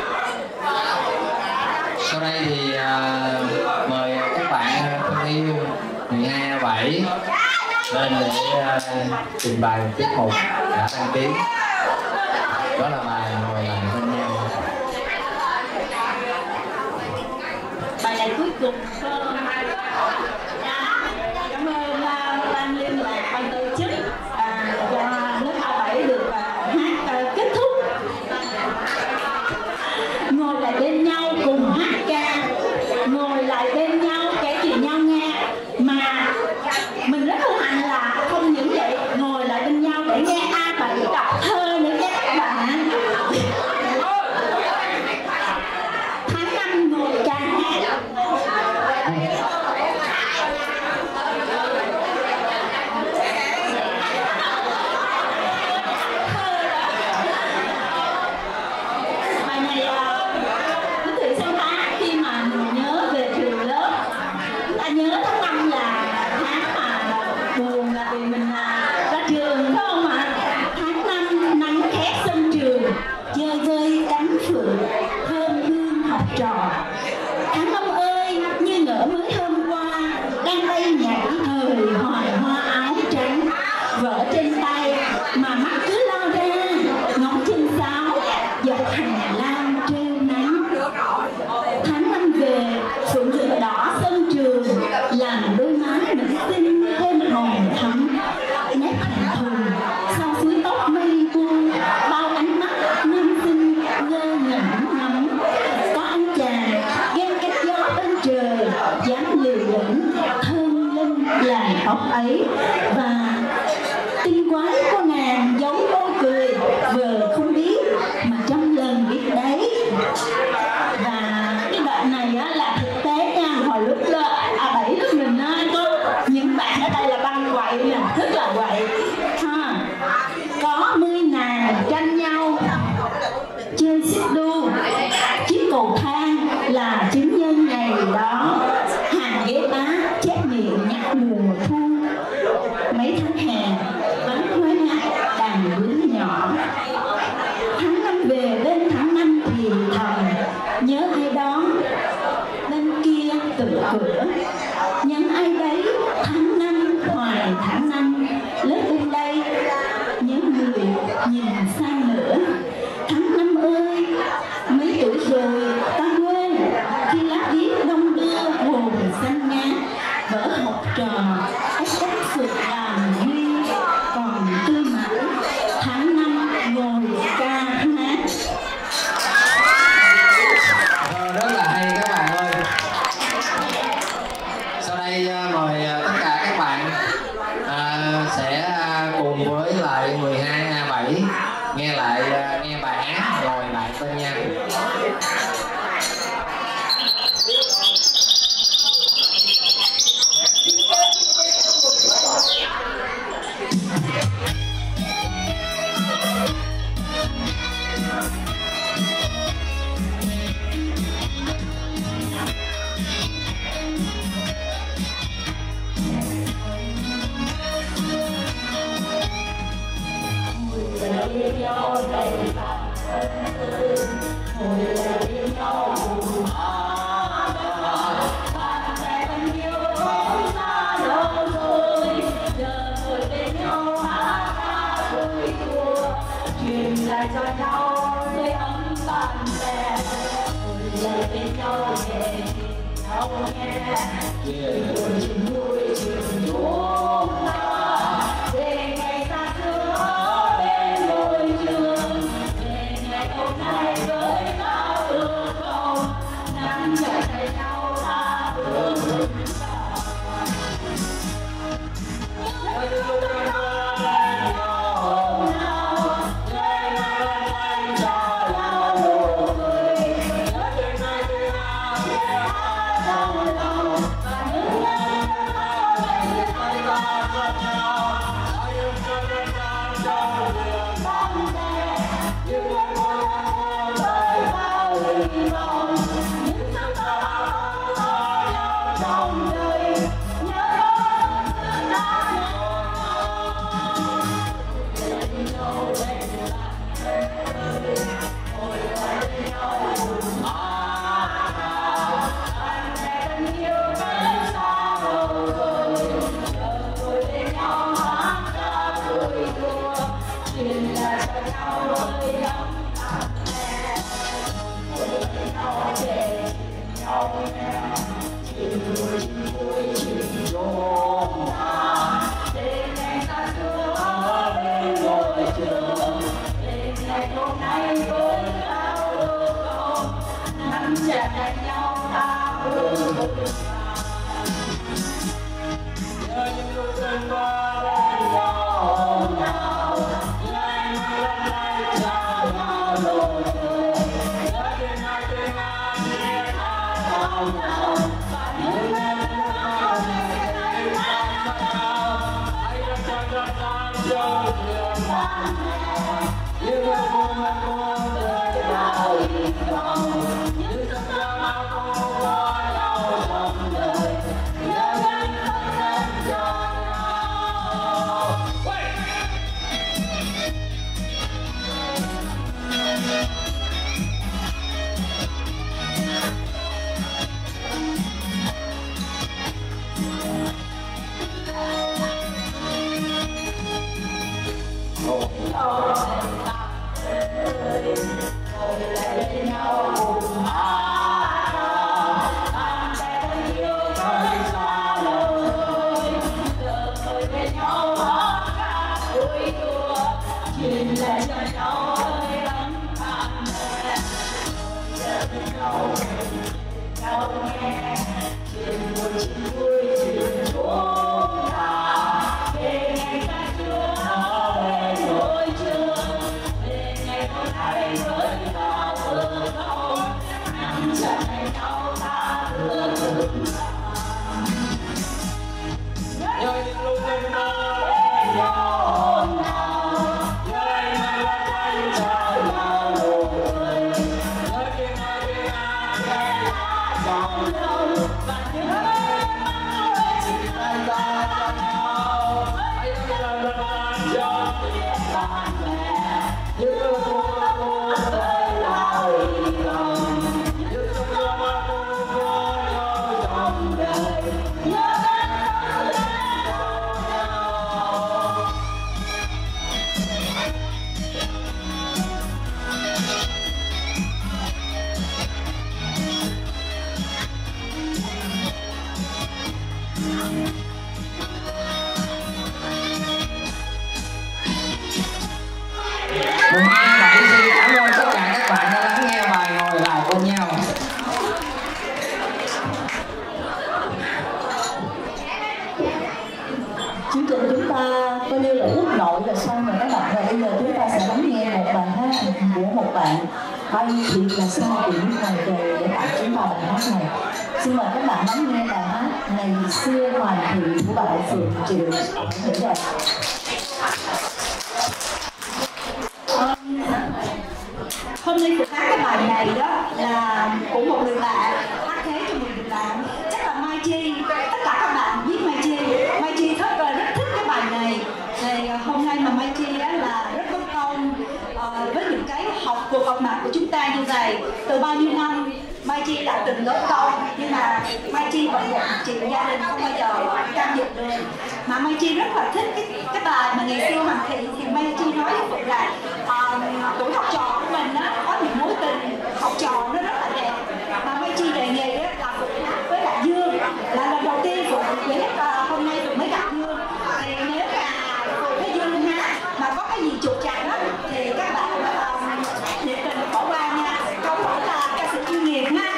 sau đây thì uh, mời các bạn thân yêu mười hai A bảy lên để uh, trình bày một tiết mục đã đăng ký, đó là bài Ngồi Lại Bên Nhau. Bài này cuối cùng cảm ơn ban liên lạc, ban tổ chức à, cho lớp A bảy được à, hát à, kết thúc. Ngồi lại bên nhau cùng hát ca, ngồi lại bên nhau kể chuyện nhau nghe, mà mình rất hân hạnh là không những vậy, ngồi lại bên nhau để nghe A bảy đọc thơ nữa nha các bạn. Tháng năm ngồi ca hát. Bài này Lý Thủy sáng tác khi mà mình nhớ về trường lớp. Ta nhớ tháng năm là tháng mà buồn, là vì mình ra trường phải không ạ? Tháng năm nắng khét sân trường, chơi vơi cánh phượng, thơm hương học trò. Tháng năm ơi, như ngỡ mới hôm qua, đang đây nhảy thời hoài hoa áo trắng, vỡ trên tay mà mắt cứ lao ra, ngóng chân sáo dọc hành lang treo nắng. Tháng năm về, phượng rực đỏ sân trường, làm đôi má nữ xinh thêm hồng thắm. Nét thành thùng sau suối tóc mây buông, bao ánh mắt nam xinh ngơ ngẩn ngắm. Có anh chàng ghen cách gió bên trời, dáng liều lĩnh thơm lên làn tóc ấy. Và tinh quái có ngàn dấu môi cười, vờ không biết mà trăm lần biết đấy. Và cái đoạn này á, là thực tế nha, hồi lúc A bảy lúc mình á, có những bạn ở đây là băng quậy nè, rất là quậy ha. Có mươi nàng tranh nhau chơi xích đu, chiếc cầu thang là chứng nhân ngày đó. Hàng ghế đá chép miệng nhắc mùa thu, mấy tháng hè vẫn nói ngại đàn đứa nhỏ. Tháng năm về bên tháng năm thì thầm, nhớ ai đó bên kia từ cửa, nhắn ai đấy tháng năm hoài tháng năm. Lớp bên đây nhớ người nhìn sang nữa. Tháng năm ơi, mấy tuổi rồi ta quên, khi lá viết đông đưa hồn xanh ngát, vỡ học trò ách cách sụt làm huy còn tươi mãi. Tháng năm ngồi ca hát. Ờ, rất là hay các bạn ơi. Sau đây uh, mời uh, tất cả các bạn uh, sẽ uh, cùng với lại mười hai A bảy nghe lại uh, nghe bài hát Ngồi Lại Bên Nhau. Hôm nay của hát cái bài này đó là của một người bạn hát thế cho một người bạn, chắc là Mai Chi. Tất cả các bạn biết Mai Chi. Mai Chi rất là rất thích cái bài này. Thì hôm nay mà Mai Chi á là rất bất công uh, với những cái học cuộc họp mặt của chúng ta như vậy. Từ bao nhiêu năm Mai Chi đã từng góp công, nhưng mà Mai Chi bận rộn chuyện gia đình không bao giờ can dự được. Mà Mai Chi rất là thích cái cái bài mà ngày xưa Hoàng Thị thì Mai Chi nói với Phượng là uh, tuổi học trò của mình á có những mối tình học trò nó rất là đẹp. Mà Mai Chi đề nghị á là Phượng với lại chỉ biết là hôm nay tụi mới gặp Dương, thì nếu mà cái Dương hát mà có cái gì trục trặc đó thì các bạn uh, nhiệt tình bỏ qua nha, không phải là ca sĩ chuyên nghiệp ha.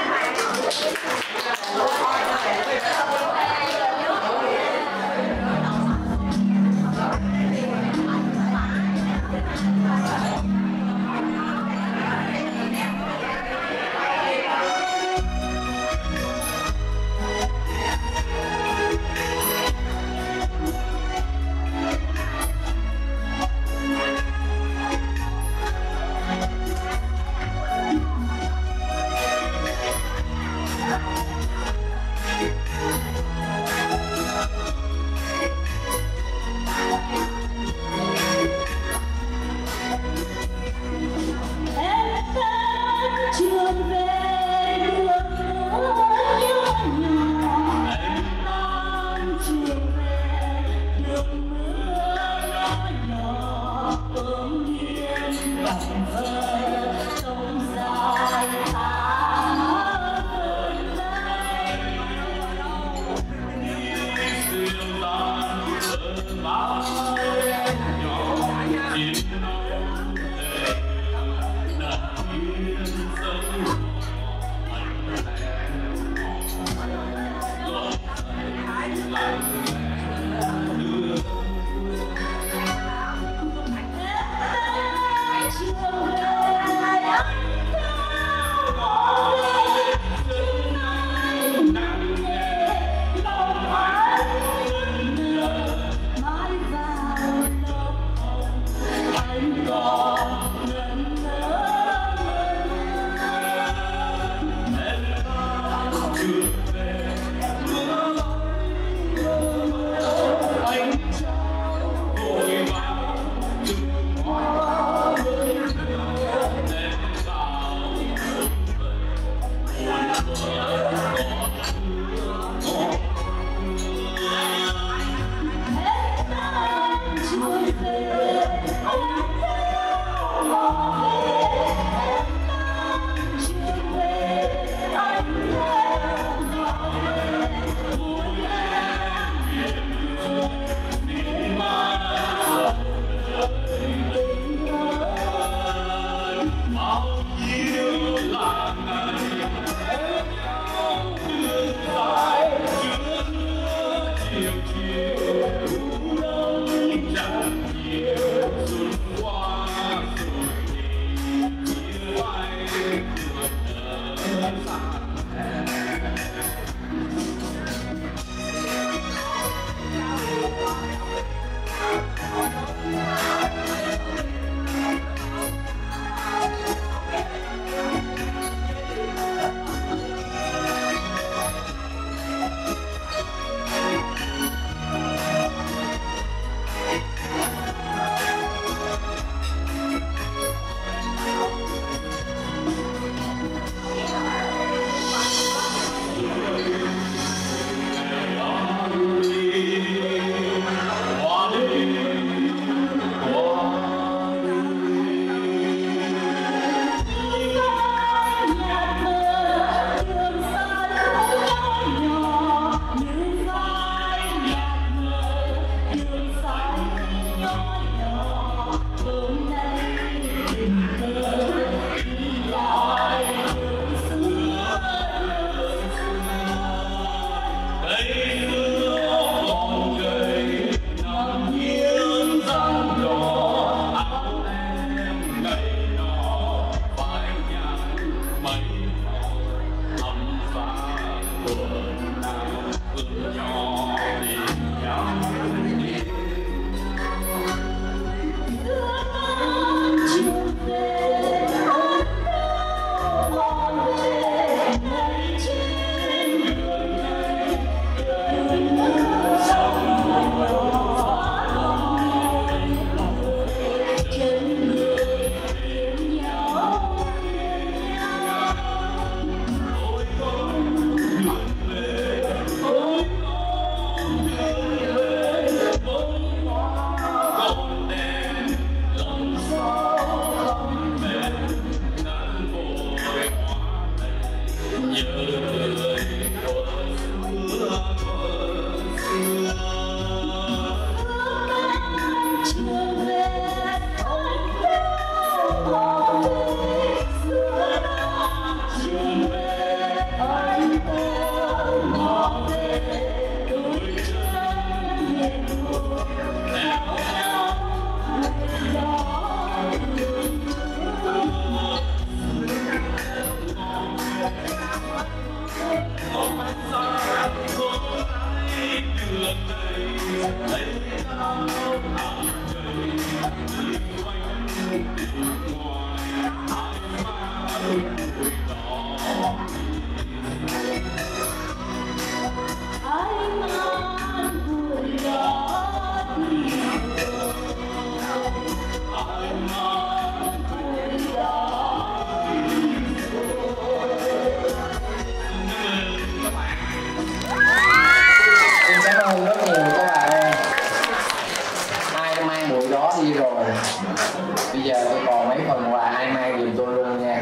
Bây giờ tôi còn mấy phần quà, ai mang giùm tôi luôn nha.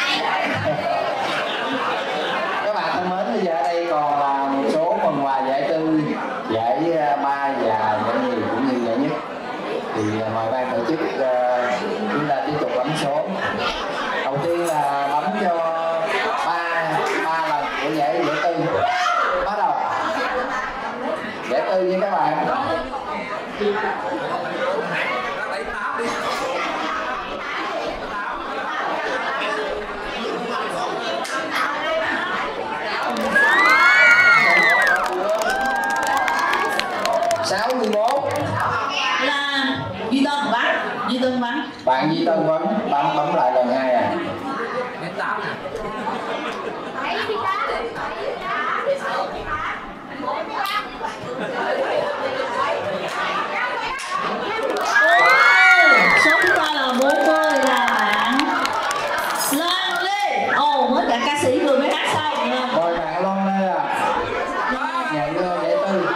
Các bạn thân mến, bây giờ ở đây còn là một số phần quà giải tư, giải ba và giải nhì cũng như giải nhất. Thì mời ban tổ chức chúng ta tiếp tục bấm số. Đầu tiên là bấm cho ba ba lần của giải giải tư. Bắt đầu giải tư nha các bạn. sáu mươi mốt là Duy Tân bắn, Duy Tân bắn. Bạn Duy Tân bấm, bấm bấm lại lần hai à. Số chúng ta là bốn mươi là bạn Loan Lê. Ồ, mới cả ca sĩ vừa mới hát xong nữa. Mời bạn Loan Lê à. Nhận vô giải tư.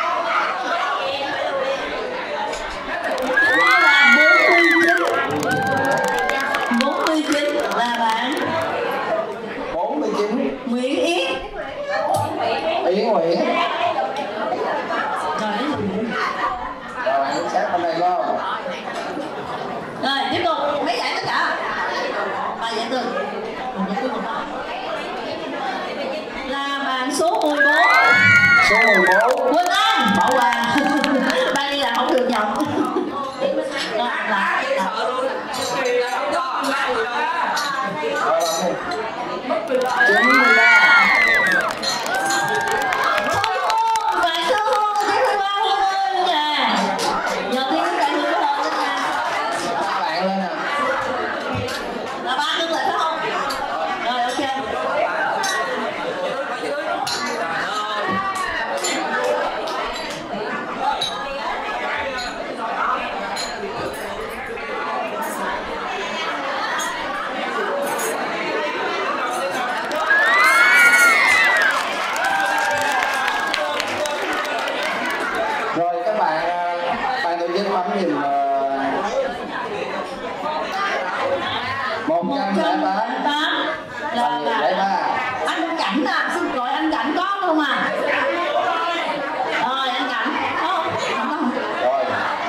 Đó là bốn mươi chín. bốn mươi chín là bạn bốn mươi chín Nguyễn Yến. Yến Nguyễn. Rồi đấy. Rồi bạn đứng sát bên đây không? Rồi tiếp tục mấy giải tất cả ba giải tư. Một giải tư một đó là bạn số mười bốn Số mười bốn Quỳnh Anh. Bỏ qua ba đi là không được nhận. Rồi là chín mươi ba bạn số chín mươi ba luôn nha. Giờ tiếng các bạn hướng lên nha. các bạn lên à. Là ba cân lại phải không? Rồi ok. Rồi các bạn ban tổ chức bấm giùm một trăm lẻ tám là là giải ba. anh Cảnh à, xin gọi anh Cảnh có không à? Rồi anh Cảnh có không? Không có không? Rồi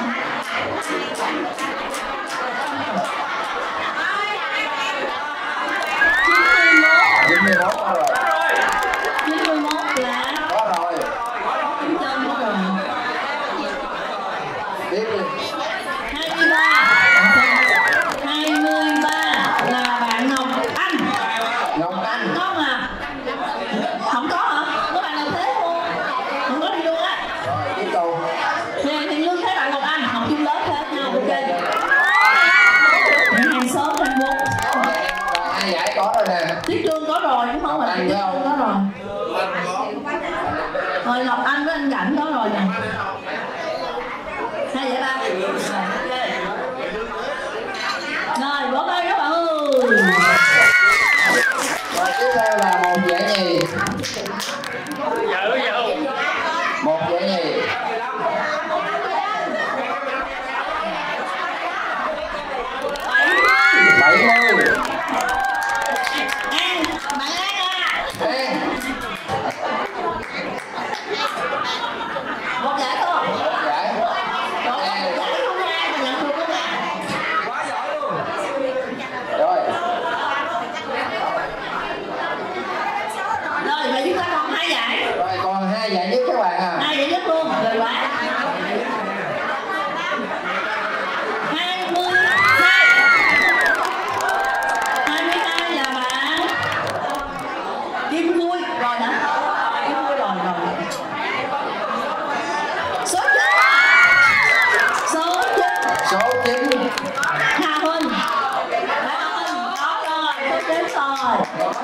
chín mươi mốt có rồi. chín mươi mốt là Có rồi. chín trên có rồi. Tiếp đi. hai mươi ba hai mươi ba là bạn Ngọc Anh. Ngọc Anh. Có không à? Không có hả? Có bạn nào thế?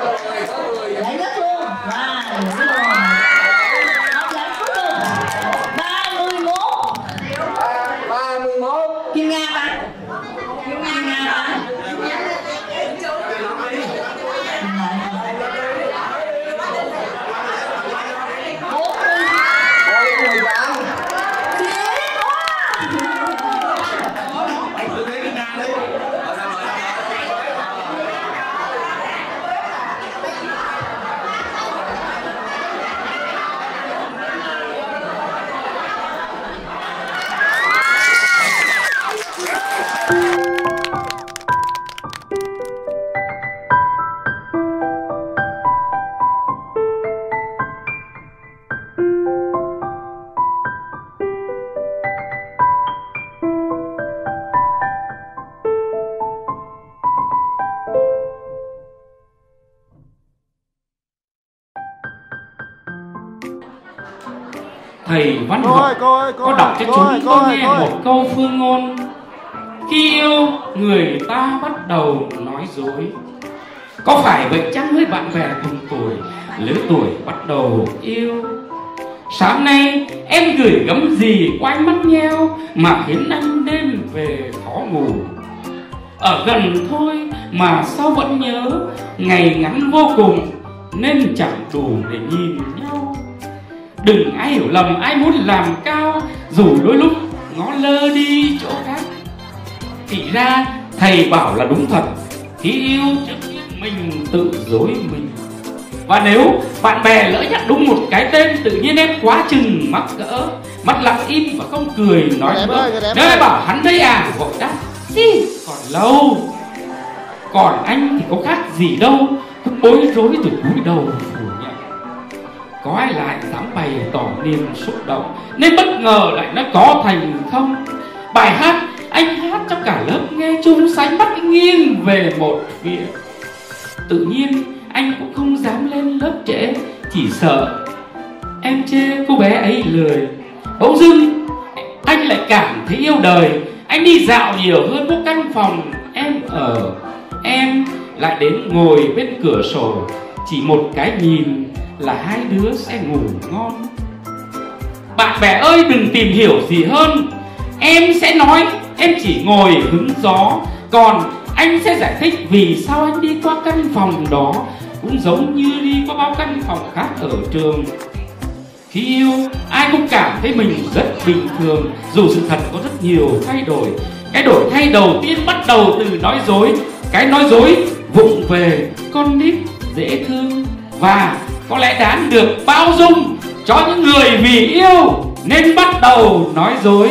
Giải nhất luôn. Wow, đúng rồi. Học giải cuối cùng. ba mươi mốt. ba mươi mốt. Kim Nga bạn. Kim Nga bạn. Thầy văn học có đọc cho chúng tôi nghe một câu phương ngôn: khi yêu người ta bắt đầu nói dối. Có phải vậy chăng với bạn bè cùng tuổi, lứa tuổi bắt đầu yêu? Sáng nay em gửi gắm gì qua ánh mắt nheo mà khiến anh đêm về khó ngủ. Ở gần thôi mà sao vẫn nhớ, ngày ngắn vô cùng nên chẳng đủ để nhìn nhau. Đừng ai hiểu lầm ai muốn làm cao, dù đôi lúc ngó lơ đi chỗ khác. Thì ra thầy bảo là đúng thật, khi yêu trước tiên mình tự dối mình. Và nếu bạn bè lỡ nhắc đúng một cái tên, tự nhiên em quá chừng mắc cỡ, mắt lặng im và không cười nói nữa. Nếu em bảo hắn đây à, gọi đáp xì còn lâu. Còn anh thì có khác gì đâu, cứ bối rối từ cúi đầu phủ nhận. Có ai lại dám bày tỏ niềm xúc động, nên bất ngờ lại nó có thành không. Bài hát anh hát cho cả lớp nghe chung, sánh mắt nghiêng về một phía. Tự nhiên anh cũng không dám lên lớp trễ, chỉ sợ em chê cô bé ấy lười. Bỗng dưng anh lại cảm thấy yêu đời. Anh đi dạo nhiều hơn một căn phòng em ở. Em lại đến ngồi bên cửa sổ, chỉ một cái nhìn là hai đứa sẽ ngủ ngon. Bạn bè ơi đừng tìm hiểu gì hơn, em sẽ nói em chỉ ngồi hứng gió. Còn anh sẽ giải thích vì sao anh đi qua căn phòng đó, cũng giống như đi qua bao căn phòng khác ở trường. Khi yêu, ai cũng cảm thấy mình rất bình thường, dù sự thật có rất nhiều thay đổi. Cái đổi thay đầu tiên bắt đầu từ nói dối. Cái nói dối vụng về, con nít, dễ thương và có lẽ đáng được bao dung cho những người vì yêu nên bắt đầu nói dối.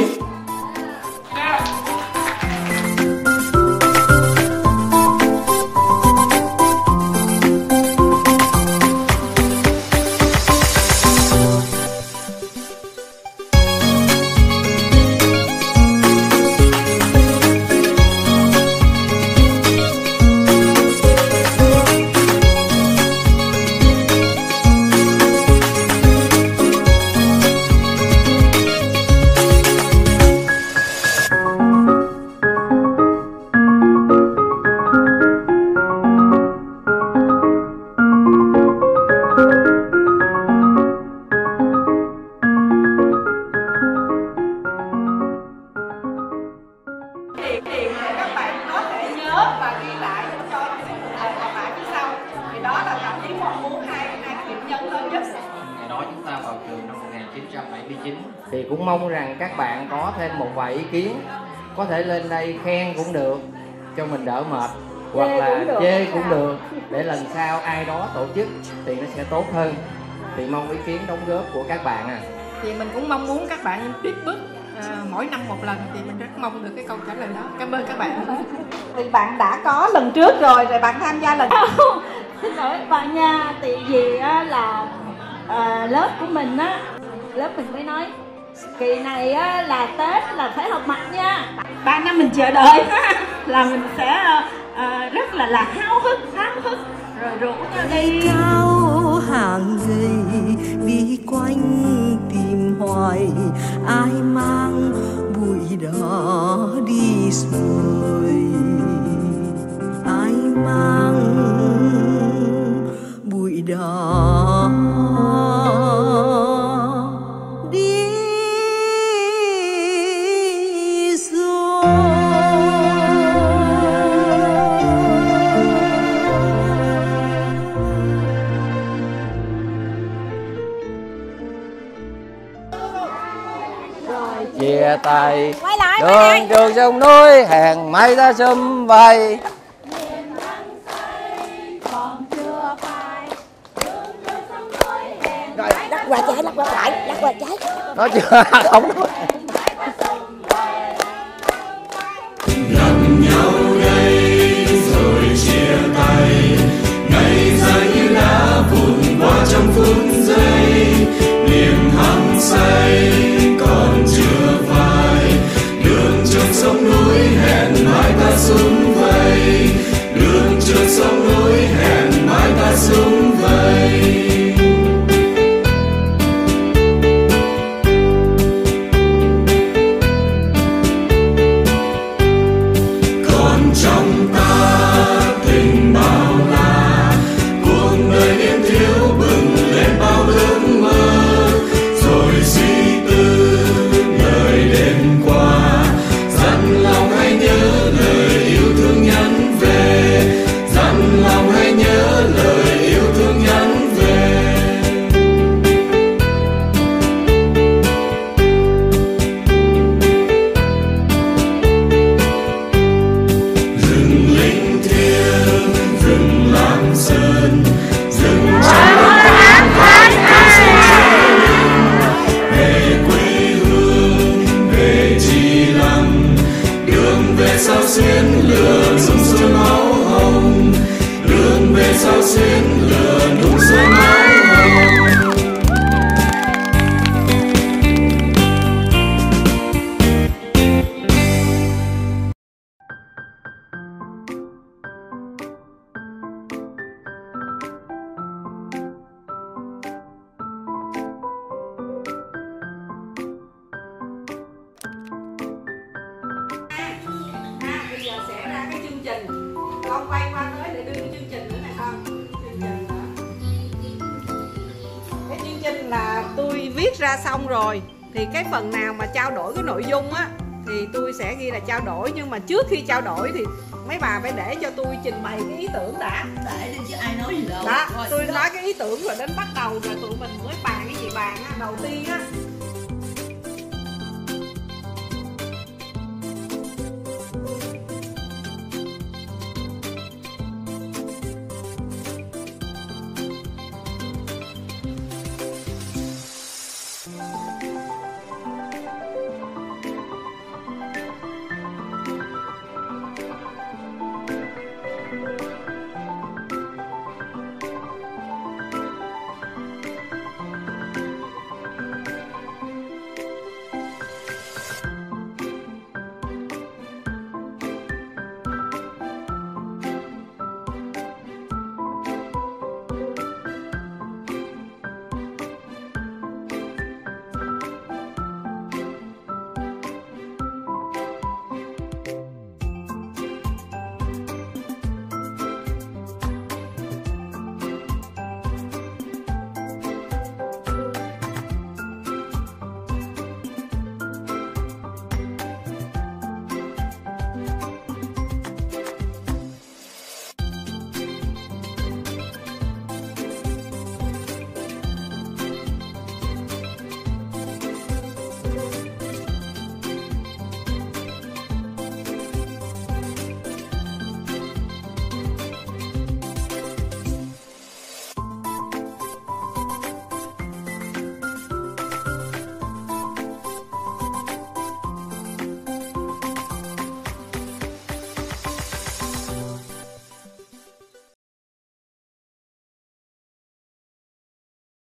Thì cũng mong rằng các bạn có thêm một vài ý kiến, có thể lên đây khen cũng được cho mình đỡ mệt, hoặc chê là cũng được. chê cũng được, để lần sau ai đó tổ chức thì nó sẽ tốt hơn. Thì mong ý kiến đóng góp của các bạn à. Thì mình cũng mong muốn các bạn tiếp bước à, mỗi năm một lần, thì mình rất mong được cái câu trả lời đó. Cảm ơn các bạn. Thì bạn đã có lần trước rồi, rồi bạn tham gia lần Xin lỗi các bạn nha, tại vì á, là à, lớp của mình á, lớp mình mới nói kỳ này á, là Tết là phải họp mặt nha. Ba năm mình chờ đợi là mình sẽ à, rất là là háo hức, háo hức rồi rủ nhau đi. Cao hàng dây đi quanh tìm hoài, ai mang bụi đó đi rồi, ai mang đó đi rồi. Chia tay đường trường sông núi, hẹn mai ta sum vầy. Rồi lắc qua trái, lắc qua phải, lắc qua trái. Nói chưa? Không nói. Gặp nhau đây rồi chia tay, ngày dài như đã vụn qua trong phút giây, niềm hăng say còn chưa phai. Đường trường sông núi hẹn mai ta sum vầy, đường trường sông núi hẹn mai ta sum vầy. Trong ta tình bao la, cuộc đời niềm thiếu bừng lên bao ước mơ, rồi suy tư lời đêm qua, dặn lòng hãy nhớ lời yêu thương nhắn về, dặn lòng hãy nhớ lời yêu thương nhắn về. Sơn rừng trắng tháng tháng tháng về quê hương về chi lăng, đường về sao xuyến lửa nung sôi máu hồng, đường về sao xuyến lửa nung sôi máu hồng. Con quay qua tới để đưa cái chương trình nữa này con. Chương trình đó. Cái chương trình là tôi viết ra xong rồi, thì cái phần nào mà trao đổi cái nội dung á thì tôi sẽ ghi là trao đổi, nhưng mà trước khi trao đổi thì mấy bà phải để cho tôi trình bày cái ý tưởng đã. Để đi chứ ai nói gì đâu. Đó, rồi, tôi nói cái ý tưởng rồi đến bắt đầu rồi tụi mình mới bàn cái gì bàn á. Đầu tiên á